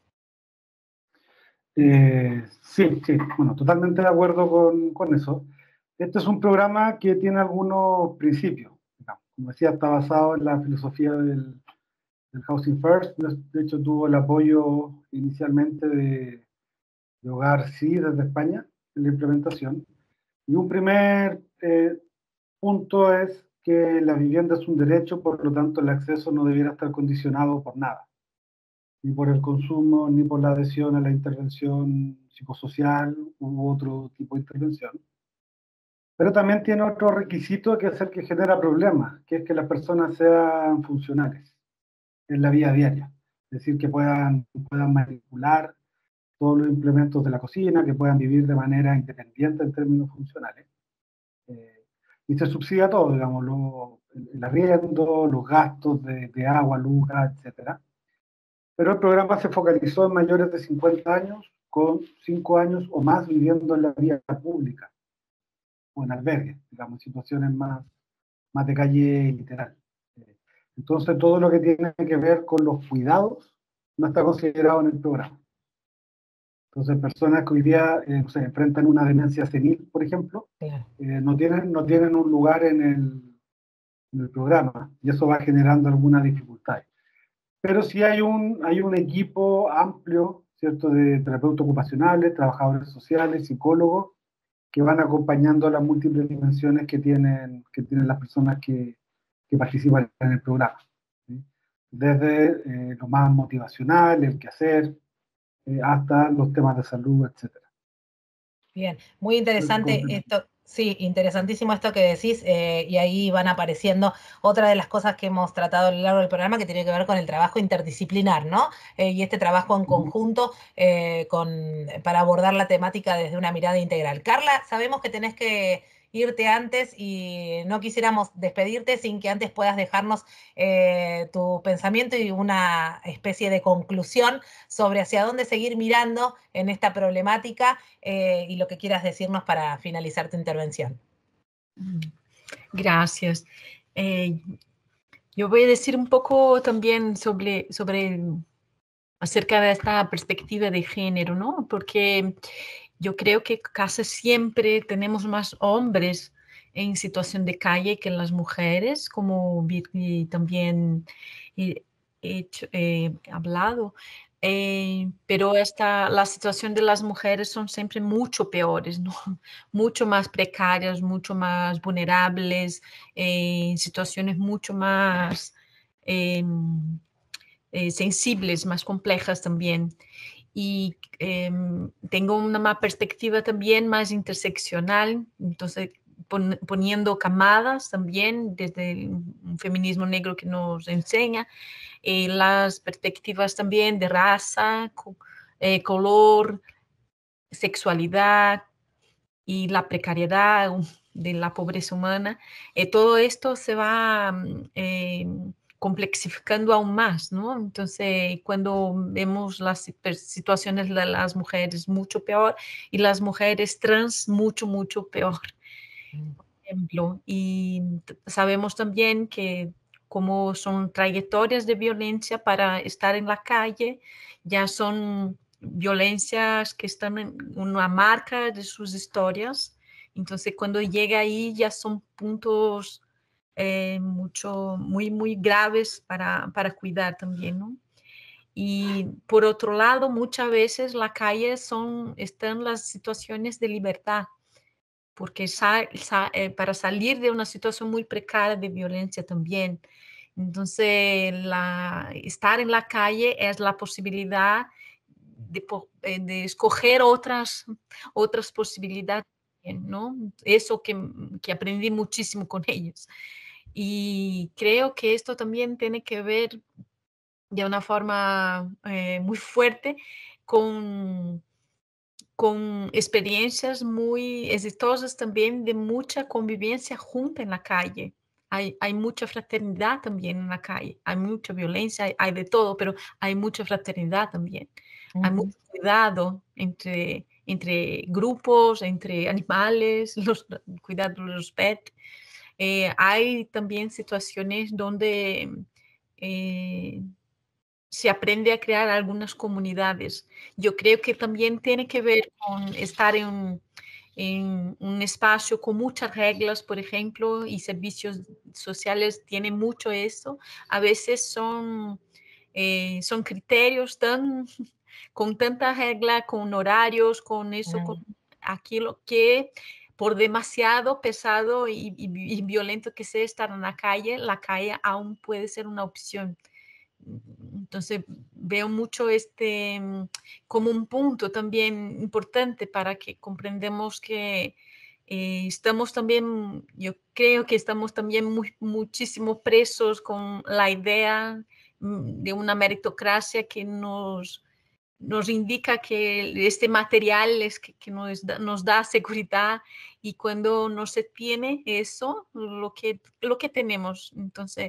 Eh, sí, sí, bueno, totalmente de acuerdo con, con eso. Este es un programa que tiene algunos principios. Como decía, está basado en la filosofía del, del Housing First. De hecho, tuvo el apoyo inicialmente de, de Hogar Sí desde España en la implementación. Y un primer eh, punto es que la vivienda es un derecho, por lo tanto el acceso no debiera estar condicionado por nada, ni por el consumo, ni por la adhesión a la intervención psicosocial u otro tipo de intervención. Pero también tiene otro requisito, que es el que genera problemas, que es que las personas sean funcionales en la vida diaria. Es decir, que puedan, puedan manipular todos los implementos de la cocina, que puedan vivir de manera independiente en términos funcionales. Eh, y se subsidia todo, digamos, lo, el arriendo, los gastos de, de agua, luz, gas, etcétera. Pero el programa se focalizó en mayores de cincuenta años, con cinco años o más viviendo en la vía pública, o en albergues, digamos, situaciones más, más de calle literal. Entonces, todo lo que tiene que ver con los cuidados no está considerado en el programa. Entonces, personas que hoy día eh, se enfrentan a una demencia senil, por ejemplo, eh, no, tienen, no tienen un lugar en el, en el programa, y eso va generando algunas dificultades. Pero sí hay un, hay un equipo amplio, ¿cierto?, de terapeutas ocupacionales, trabajadores sociales, psicólogos, que van acompañando las múltiples dimensiones que tienen, que tienen las personas que, que participan en el programa, ¿sí? Desde eh, lo más motivacional, el quehacer, eh, hasta los temas de salud, etcétera. Bien, muy interesante esto. Sí, interesantísimo esto que decís, eh, y ahí van apareciendo otra de las cosas que hemos tratado a lo largo del programa, que tiene que ver con el trabajo interdisciplinar, ¿no? Eh, y este trabajo en conjunto eh, con, para abordar la temática desde una mirada integral. Carla, sabemos que tenés que irte antes y no quisiéramos despedirte sin que antes puedas dejarnos eh, tu pensamiento y una especie de conclusión sobre hacia dónde seguir mirando en esta problemática eh, y lo que quieras decirnos para finalizar tu intervención. Gracias. Eh, Yo voy a decir un poco también sobre, sobre acerca de esta perspectiva de género, ¿no? Porque yo creo que casi siempre tenemos más hombres en situación de calle que las mujeres, como Virgi también he, hecho, he hablado. Eh, pero esta, la situación de las mujeres son siempre mucho peores, ¿no? Mucho más precarias, mucho más vulnerables, eh, en situaciones mucho más eh, eh, sensibles, más complejas también. Y eh, tengo una perspectiva también más interseccional, entonces pon, poniendo camadas también desde un feminismo negro que nos enseña, eh, las perspectivas también de raza, co, eh, color, sexualidad y la precariedad de la pobreza humana. Eh, todo esto se va eh, complexificando aún más, ¿no? Entonces, cuando vemos las situaciones de las mujeres mucho peor y las mujeres trans mucho, mucho peor, por ejemplo. Y sabemos también que como son trayectorias de violencia para estar en la calle, ya son violencias que están en una marca de sus historias. Entonces, cuando llega ahí ya son puntos eh, mucho, muy, muy graves para, para cuidar también, ¿no? Y por otro lado, muchas veces la calle son, están las situaciones de libertad, porque sa, sa, eh, para salir de una situación muy precaria de violencia también. Entonces, la, estar en la calle es la posibilidad de, de escoger otras, otras posibilidades, ¿no? Eso que, que aprendí muchísimo con ellos. Y creo que esto también tiene que ver de una forma eh, muy fuerte con, con experiencias muy exitosas también de mucha convivencia junta en la calle. Hay, hay mucha fraternidad también en la calle, hay mucha violencia, hay, hay de todo, pero hay mucha fraternidad también. Uh-huh. Hay mucho cuidado entre, entre grupos, entre animales, los, cuidado de los pets. Eh, hay también situaciones donde eh, se aprende a crear algunas comunidades. Yo creo que también tiene que ver con estar en un, en un espacio con muchas reglas, por ejemplo, y servicios sociales tienen mucho eso. A veces son, eh, son criterios tan, con tanta regla, con horarios, con eso, mm. con aquello que por demasiado pesado y, y, y violento que sea estar en la calle, la calle aún puede ser una opción. Entonces veo mucho este como un punto también importante para que comprendamos que eh, estamos también, yo creo que estamos también muy, muchísimo presos con la idea de una meritocracia que nos, nos indica que este material es que, que nos, da, nos da seguridad, y cuando no se tiene eso, lo que, lo que tenemos, entonces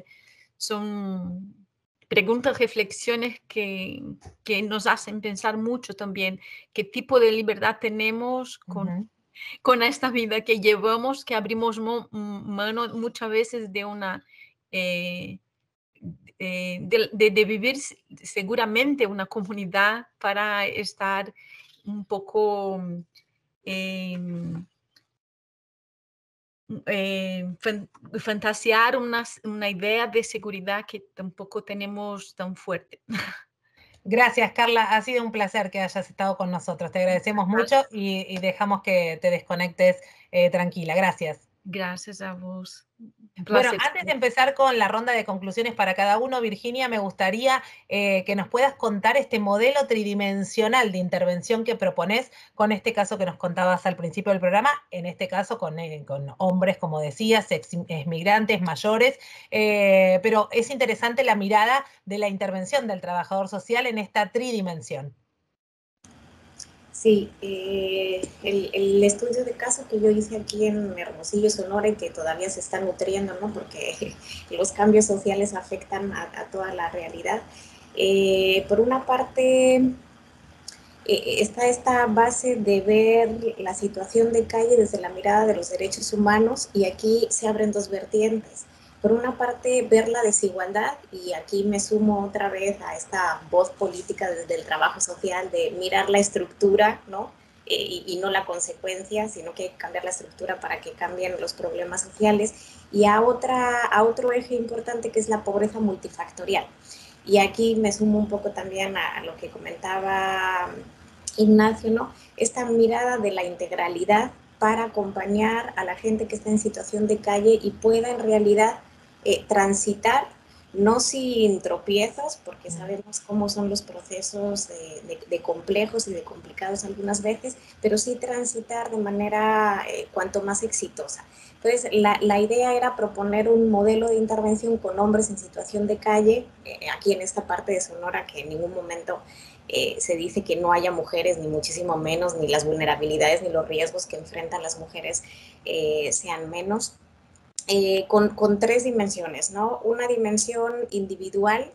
son preguntas, reflexiones que, que nos hacen pensar mucho también qué tipo de libertad tenemos con, uh-huh. con esta vida que llevamos, que abrimos mo, mano muchas veces de una eh, eh, de, de, de vivir seguramente una comunidad para estar un poco eh, Eh, fan, fantasear una, una idea de seguridad que tampoco tenemos tan fuerte. Gracias, Carla. Ha sido un placer que hayas estado con nosotros. Te agradecemos mucho y, y dejamos que te desconectes eh, tranquila. Gracias. Gracias a vos. Bueno, antes de empezar con la ronda de conclusiones para cada uno, Virginia, me gustaría eh, que nos puedas contar este modelo tridimensional de intervención que propones con este caso que nos contabas al principio del programa, en este caso con, eh, con hombres, como decías, ex, migrantes, mayores, eh, pero es interesante la mirada de la intervención del trabajador social en esta tridimensión. Sí, eh, el, el estudio de caso que yo hice aquí en Hermosillo, Sonora, y que todavía se está nutriendo, ¿no? Porque los cambios sociales afectan a, a toda la realidad. Eh, por una parte, eh, está esta base de ver la situación de calle desde la mirada de los derechos humanos, y aquí se abren dos vertientes. por una parte, ver la desigualdad, y aquí me sumo otra vez a esta voz política desde el trabajo social de mirar la estructura, ¿no? Eh, y, y no la consecuencia, sino que hay que cambiar la estructura para que cambien los problemas sociales, y a, otra, a otro eje importante que es la pobreza multifactorial. Y aquí me sumo un poco también a, a lo que comentaba Ignacio, ¿no? Esta mirada de la integralidad para acompañar a la gente que está en situación de calle y pueda en realidad eh, transitar, no sin tropiezos, porque sabemos cómo son los procesos de, de, de complejos y de complicados algunas veces, pero sí transitar de manera eh, cuanto más exitosa. Entonces, la, la idea era proponer un modelo de intervención con hombres en situación de calle, eh, aquí en esta parte de Sonora, que en ningún momento eh, se dice que no haya mujeres, ni muchísimo menos, ni las vulnerabilidades ni los riesgos que enfrentan las mujeres eh, sean menos. Eh, con, con tres dimensiones, ¿no? Una dimensión individual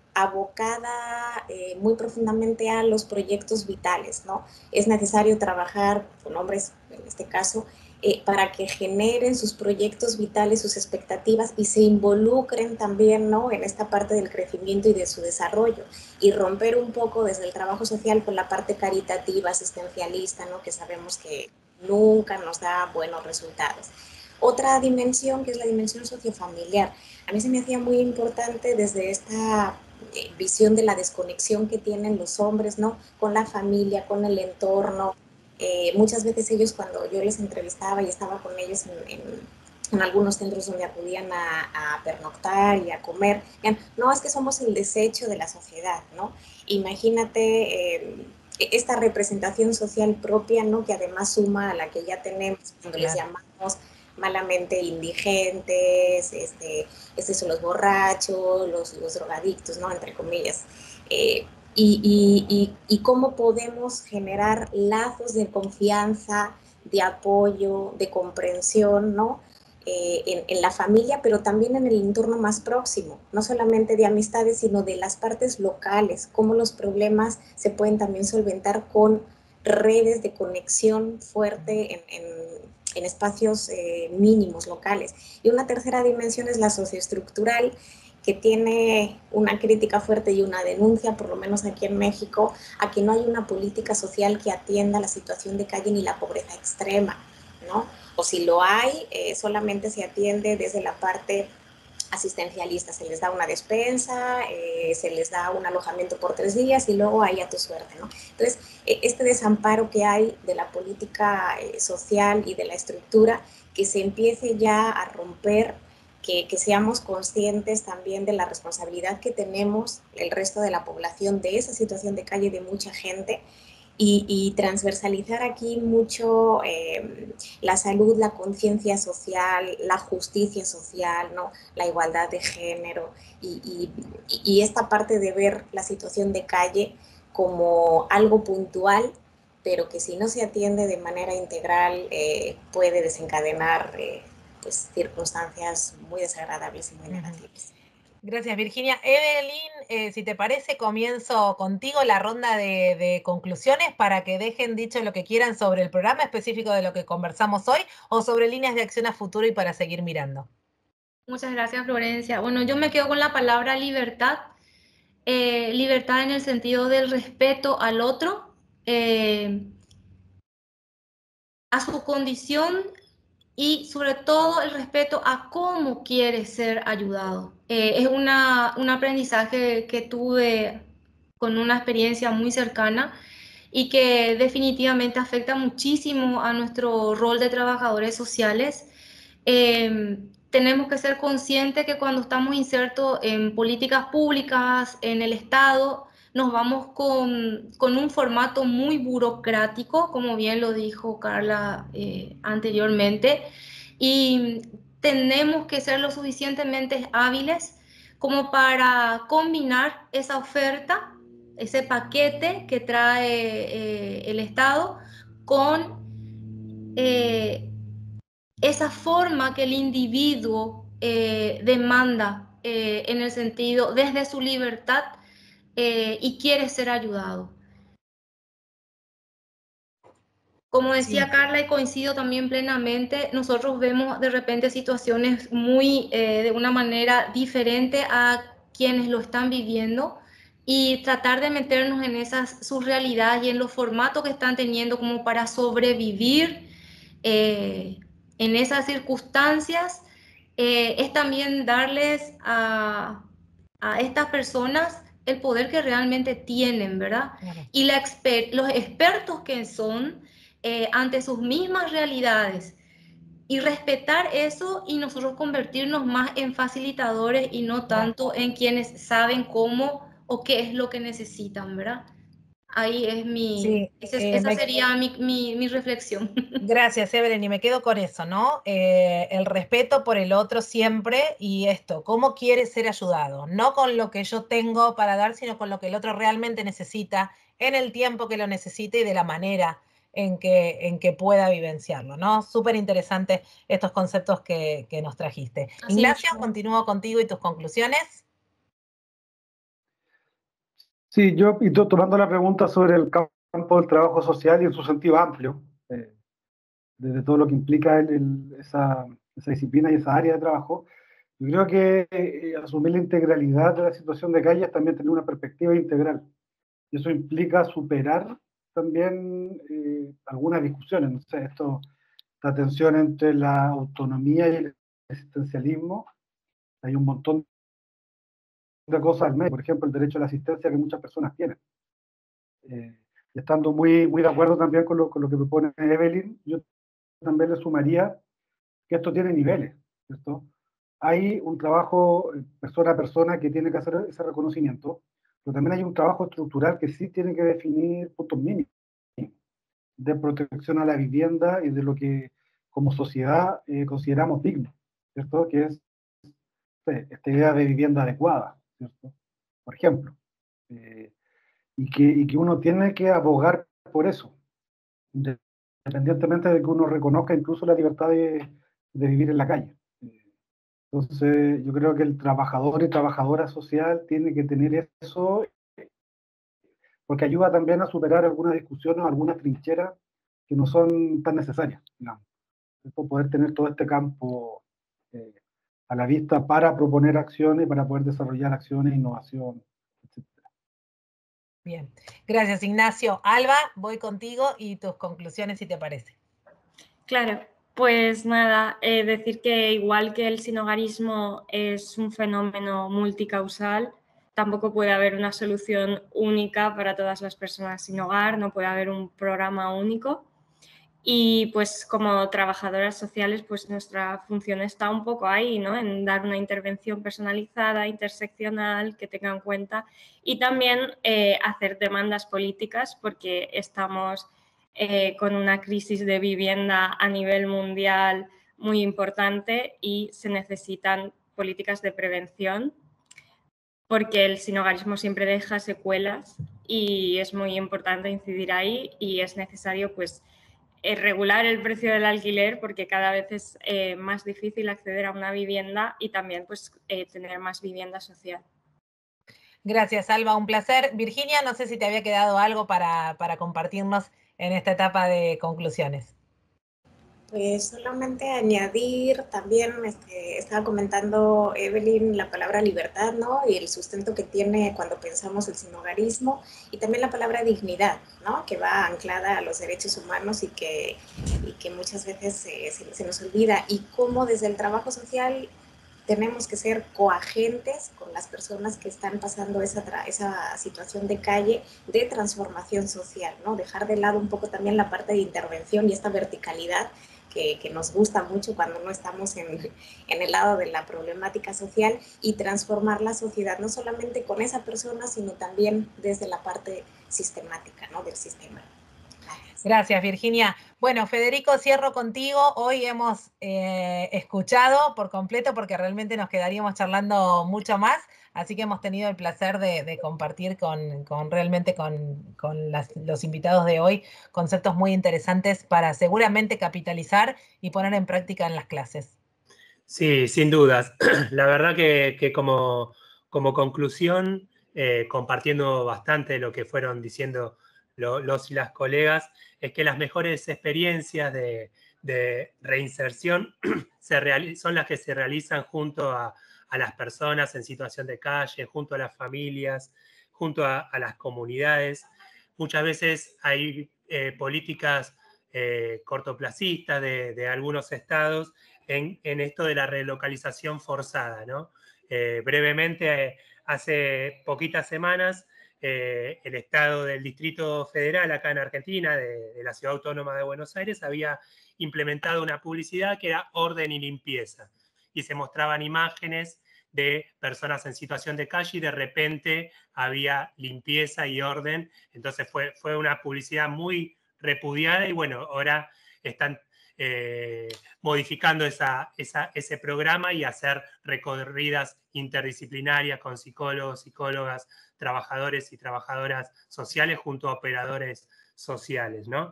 abocada eh, muy profundamente a los proyectos vitales, ¿no? Es necesario trabajar con hombres, en este caso, eh, para que generen sus proyectos vitales, sus expectativas, y se involucren también, ¿no?, en esta parte del crecimiento y de su desarrollo, y romper un poco desde el trabajo social con la parte caritativa, asistencialista, ¿no?, que sabemos que nunca nos da buenos resultados. Otra dimensión, que es la dimensión sociofamiliar. A mí se me hacía muy importante desde esta eh, visión de la desconexión que tienen los hombres, ¿no?, con la familia, con el entorno. Eh, muchas veces ellos, cuando yo les entrevistaba y estaba con ellos en, en, en algunos centros donde acudían a, a pernoctar y a comer, decían, no, es que somos el desecho de la sociedad, ¿no? Imagínate eh, esta representación social propia, ¿no?, que además suma a la que ya tenemos cuando claro. les llamamos malamente indigentes, este, estos son los borrachos, los, los drogadictos, ¿no?, entre comillas. Eh, y, y, y, y cómo podemos generar lazos de confianza, de apoyo, de comprensión, ¿no?, eh, en, en la familia, pero también en el entorno más próximo, no solamente de amistades, sino de las partes locales, cómo los problemas se pueden también solventar con redes de conexión fuerte en, en, en espacios eh, mínimos locales. Y una tercera dimensión es la socioestructural, que tiene una crítica fuerte y una denuncia, por lo menos aquí en México, a que no hay una política social que atienda la situación de calle ni la pobreza extrema, ¿no? O si lo hay, eh, solamente se atiende desde la parte asistencialista, se les da una despensa, eh, se les da un alojamiento por tres días y luego ahí a tu suerte, ¿no? Entonces, eh, este desamparo que hay de la política eh, social y de la estructura, que se empiece ya a romper, que, que seamos conscientes también de la responsabilidad que tenemos el resto de la población de esa situación de calle de mucha gente, Y, y transversalizar aquí mucho eh, la salud, la conciencia social, la justicia social, ¿no?, la igualdad de género, y, y, y esta parte de ver la situación de calle como algo puntual, pero que si no se atiende de manera integral eh, puede desencadenar eh, pues, circunstancias muy desagradables y muy negativas. Gracias, Virginia. Evelyn, eh, si te parece, comienzo contigo la ronda de, de conclusiones para que dejen dicho lo que quieran sobre el programa específico de lo que conversamos hoy o sobre líneas de acción a futuro y para seguir mirando. Muchas gracias, Florencia. Bueno, yo me quedo con la palabra libertad. Eh, libertad en el sentido del respeto al otro, eh, a su condición, y sobre todo el respeto a cómo quiere ser ayudado. Eh, es una, un aprendizaje que tuve con una experiencia muy cercana y que definitivamente afecta muchísimo a nuestro rol de trabajadores sociales. Eh, tenemos que ser conscientes que cuando estamos insertos en políticas públicas, en el Estado, nos vamos con, con un formato muy burocrático, como bien lo dijo Carla eh, anteriormente, y tenemos que ser lo suficientemente hábiles como para combinar esa oferta, ese paquete que trae eh, el Estado, con eh, esa forma que el individuo eh, demanda eh, en el sentido desde su libertad eh, y quiere ser ayudado. Como decía Sí. Carla, y coincido también plenamente, nosotros vemos de repente situaciones muy, eh, de una manera diferente a quienes lo están viviendo, y tratar de meternos en esas, sus realidades y en los formatos que están teniendo como para sobrevivir eh, en esas circunstancias, eh, es también darles a, a estas personas el poder que realmente tienen, ¿verdad? Claro. Y la exper los expertos que son eh, ante sus mismas realidades, y respetar eso, y nosotros convertirnos más en facilitadores y no tanto en quienes saben cómo o qué es lo que necesitan, ¿verdad? Ahí es mi, Sí, esa, eh, esa me- sería mi, mi, mi reflexión. Gracias, Evelyn, y me quedo con eso, ¿no? Eh, el respeto por el otro siempre, y esto, cómo quiere ser ayudado, no con lo que yo tengo para dar, sino con lo que el otro realmente necesita, en el tiempo que lo necesite y de la manera en que, en que pueda vivenciarlo, ¿no? Súper interesante estos conceptos que, que nos trajiste. Así Ignacio, mismo. continúo contigo y tus conclusiones. Sí, yo y to- tomando la pregunta sobre el campo del trabajo social y en su sentido amplio, eh, desde todo lo que implica el- el- esa, esa disciplina y esa área de trabajo, yo creo que eh, asumir la integralidad de la situación de calle es también tener una perspectiva integral. Y eso implica superar también eh, algunas discusiones, no sé, esto, esta tensión entre la autonomía y el existencialismo. Hay un montón de cosas al medio, por ejemplo, el derecho a la asistencia que muchas personas tienen. Eh, y estando muy, muy de acuerdo también con lo, con lo que propone Evelyn, yo también le sumaría que esto tiene niveles, ¿cierto? Hay un trabajo eh, persona a persona que tiene que hacer ese reconocimiento, pero también hay un trabajo estructural que sí tiene que definir puntos mínimos de protección a la vivienda y de lo que como sociedad eh, consideramos digno, ¿cierto? Que es eh, esta idea de vivienda adecuada, ¿cierto? Por ejemplo. Eh, y, que, y que uno tiene que abogar por eso, independientemente de que uno reconozca incluso la libertad de, de vivir en la calle. Entonces, yo creo que el trabajador y trabajadora social tiene que tener eso, porque ayuda también a superar algunas discusiones o algunas trincheras que no son tan necesarias, digamos. Por poder tener todo este campo eh, a la vista para proponer acciones, para poder desarrollar acciones, innovación, etcétera. Bien, gracias, Ignacio. Alba, voy contigo y tus conclusiones, si te parece. Claro, pues nada, eh, decir que igual que el sinhogarismo es un fenómeno multicausal, tampoco puede haber una solución única para todas las personas sin hogar, no puede haber un programa único. Y pues como trabajadoras sociales, pues nuestra función está un poco ahí, ¿no? En dar una intervención personalizada, interseccional, que tenga en cuenta, y también eh, hacer demandas políticas, porque estamos eh, con una crisis de vivienda a nivel mundial muy importante y se necesitan políticas de prevención, porque el sinhogarismo siempre deja secuelas y es muy importante incidir ahí, y es necesario pues regular el precio del alquiler, porque cada vez es eh, más difícil acceder a una vivienda, y también pues eh, tener más vivienda social. Gracias, Alba, un placer. Virginia, no sé si te había quedado algo para, para compartirnos en esta etapa de conclusiones. Pues solamente añadir también, este, estaba comentando Evelyn la palabra libertad, ¿no? Y el sustento que tiene cuando pensamos el sinhogarismo, y también la palabra dignidad, ¿no? Que va anclada a los derechos humanos y que, y que muchas veces se, se, se nos olvida, y cómo desde el trabajo social tenemos que ser coagentes con las personas que están pasando esa, esa situación de calle, de transformación social, ¿no? Dejar de lado un poco también la parte de intervención y esta verticalidad que, que nos gusta mucho cuando no estamos en, en el lado de la problemática social, y transformar la sociedad no solamente con esa persona, sino también desde la parte sistemática, ¿no? Del sistema. Gracias. Gracias, Virginia. Bueno, Federico, cierro contigo. Hoy hemos eh, escuchado por completo, porque realmente nos quedaríamos charlando mucho más, así que hemos tenido el placer de, de compartir con, con realmente con, con las, los invitados de hoy conceptos muy interesantes para seguramente capitalizar y poner en práctica en las clases. Sí, sin dudas. La verdad que, que como, como conclusión, eh, compartiendo bastante lo que fueron diciendo lo, los y las colegas, es que las mejores experiencias de, de reinserción se reali- son las que se realizan junto a, a las personas en situación de calle, junto a las familias, junto a, a las comunidades. Muchas veces hay eh, políticas eh, cortoplacistas de, de algunos estados en, en esto de la relocalización forzada, ¿no? Eh, brevemente, eh, hace poquitas semanas, eh, el Estado del Distrito Federal, acá en Argentina, de, de la Ciudad Autónoma de Buenos Aires, había implementado una publicidad que era orden y limpieza. Y se mostraban imágenes de personas en situación de calle y de repente había limpieza y orden. Entonces fue, fue una publicidad muy repudiada y bueno, ahora están eh, modificando esa, esa, ese programa y hacer recorridas interdisciplinarias con psicólogos, psicólogas, trabajadores y trabajadoras sociales junto a operadores sociales, ¿no?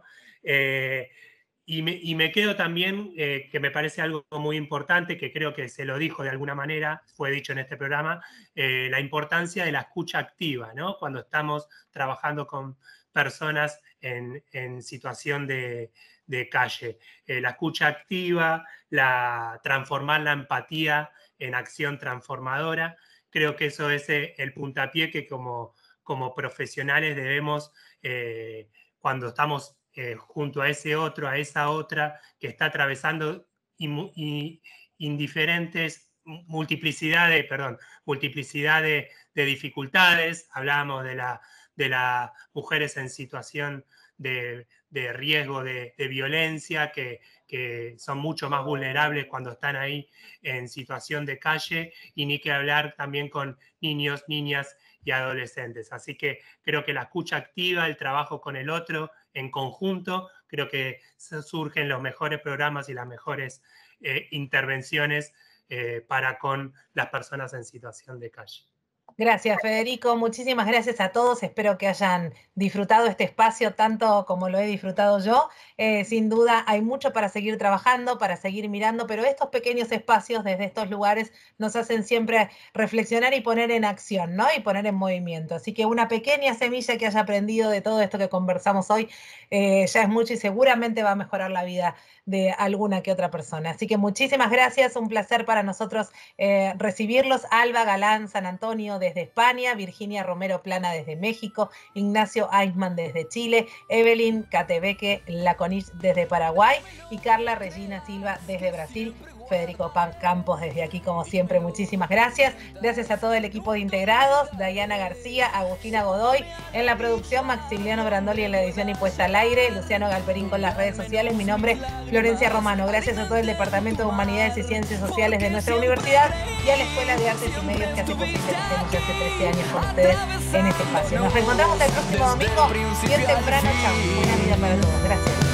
Eh, y, me, y me quedo también, eh, que me parece algo muy importante, que creo que se lo dijo de alguna manera, fue dicho en este programa, eh, la importancia de la escucha activa, ¿no? Cuando estamos trabajando con personas en, en situación de, de calle. Eh, la escucha activa, la, transformar la empatía en acción transformadora. Creo que eso es el puntapié que como, como profesionales debemos, eh, cuando estamos eh, junto a ese otro, a esa otra, que está atravesando y, y, indiferentes multiplicidad de, perdón, multiplicidad de, de dificultades. Hablábamos de la de las mujeres en situación de, de riesgo de, de violencia, que, que son mucho más vulnerables cuando están ahí en situación de calle, y ni que hablar también con niños, niñas y adolescentes. Así que creo que la escucha activa, el trabajo con el otro en conjunto, creo que surgen los mejores programas y las mejores eh, intervenciones eh, para con las personas en situación de calle. Gracias, Federico. Muchísimas gracias a todos. Espero que hayan disfrutado este espacio tanto como lo he disfrutado yo. Eh, sin duda hay mucho para seguir trabajando, para seguir mirando, pero estos pequeños espacios desde estos lugares nos hacen siempre reflexionar y poner en acción, ¿no? Y poner en movimiento. Así que una pequeña semilla que haya aprendido de todo esto que conversamos hoy eh, ya es mucho y seguramente va a mejorar la vida de alguna que otra persona. Así que muchísimas gracias. Un placer para nosotros eh, recibirlos. Alba Galán San Antonio desde España, Virginia Romero Plana desde México, Ignacio Eichmann desde Chile, Evelyn Catebeque Laconich desde Paraguay y Carla Regina Silva desde Brasil. Federico Pan Campos desde aquí, como siempre, muchísimas gracias. Gracias a todo el equipo de integrados, Dayana García, Agustina Godoy, en la producción Maximiliano Brandoli en la edición y puesta al aire, Luciano Galperín con las redes sociales, mi nombre es Florencia Romano. Gracias a todo el Departamento de Humanidades y Ciencias Sociales de nuestra universidad y a la Escuela de Artes y Medios que hace posible que estemos ya hace trece años con ustedes en este espacio. Nos reencontramos el próximo domingo, bien temprano. Chao. Buena vida para todos. Gracias.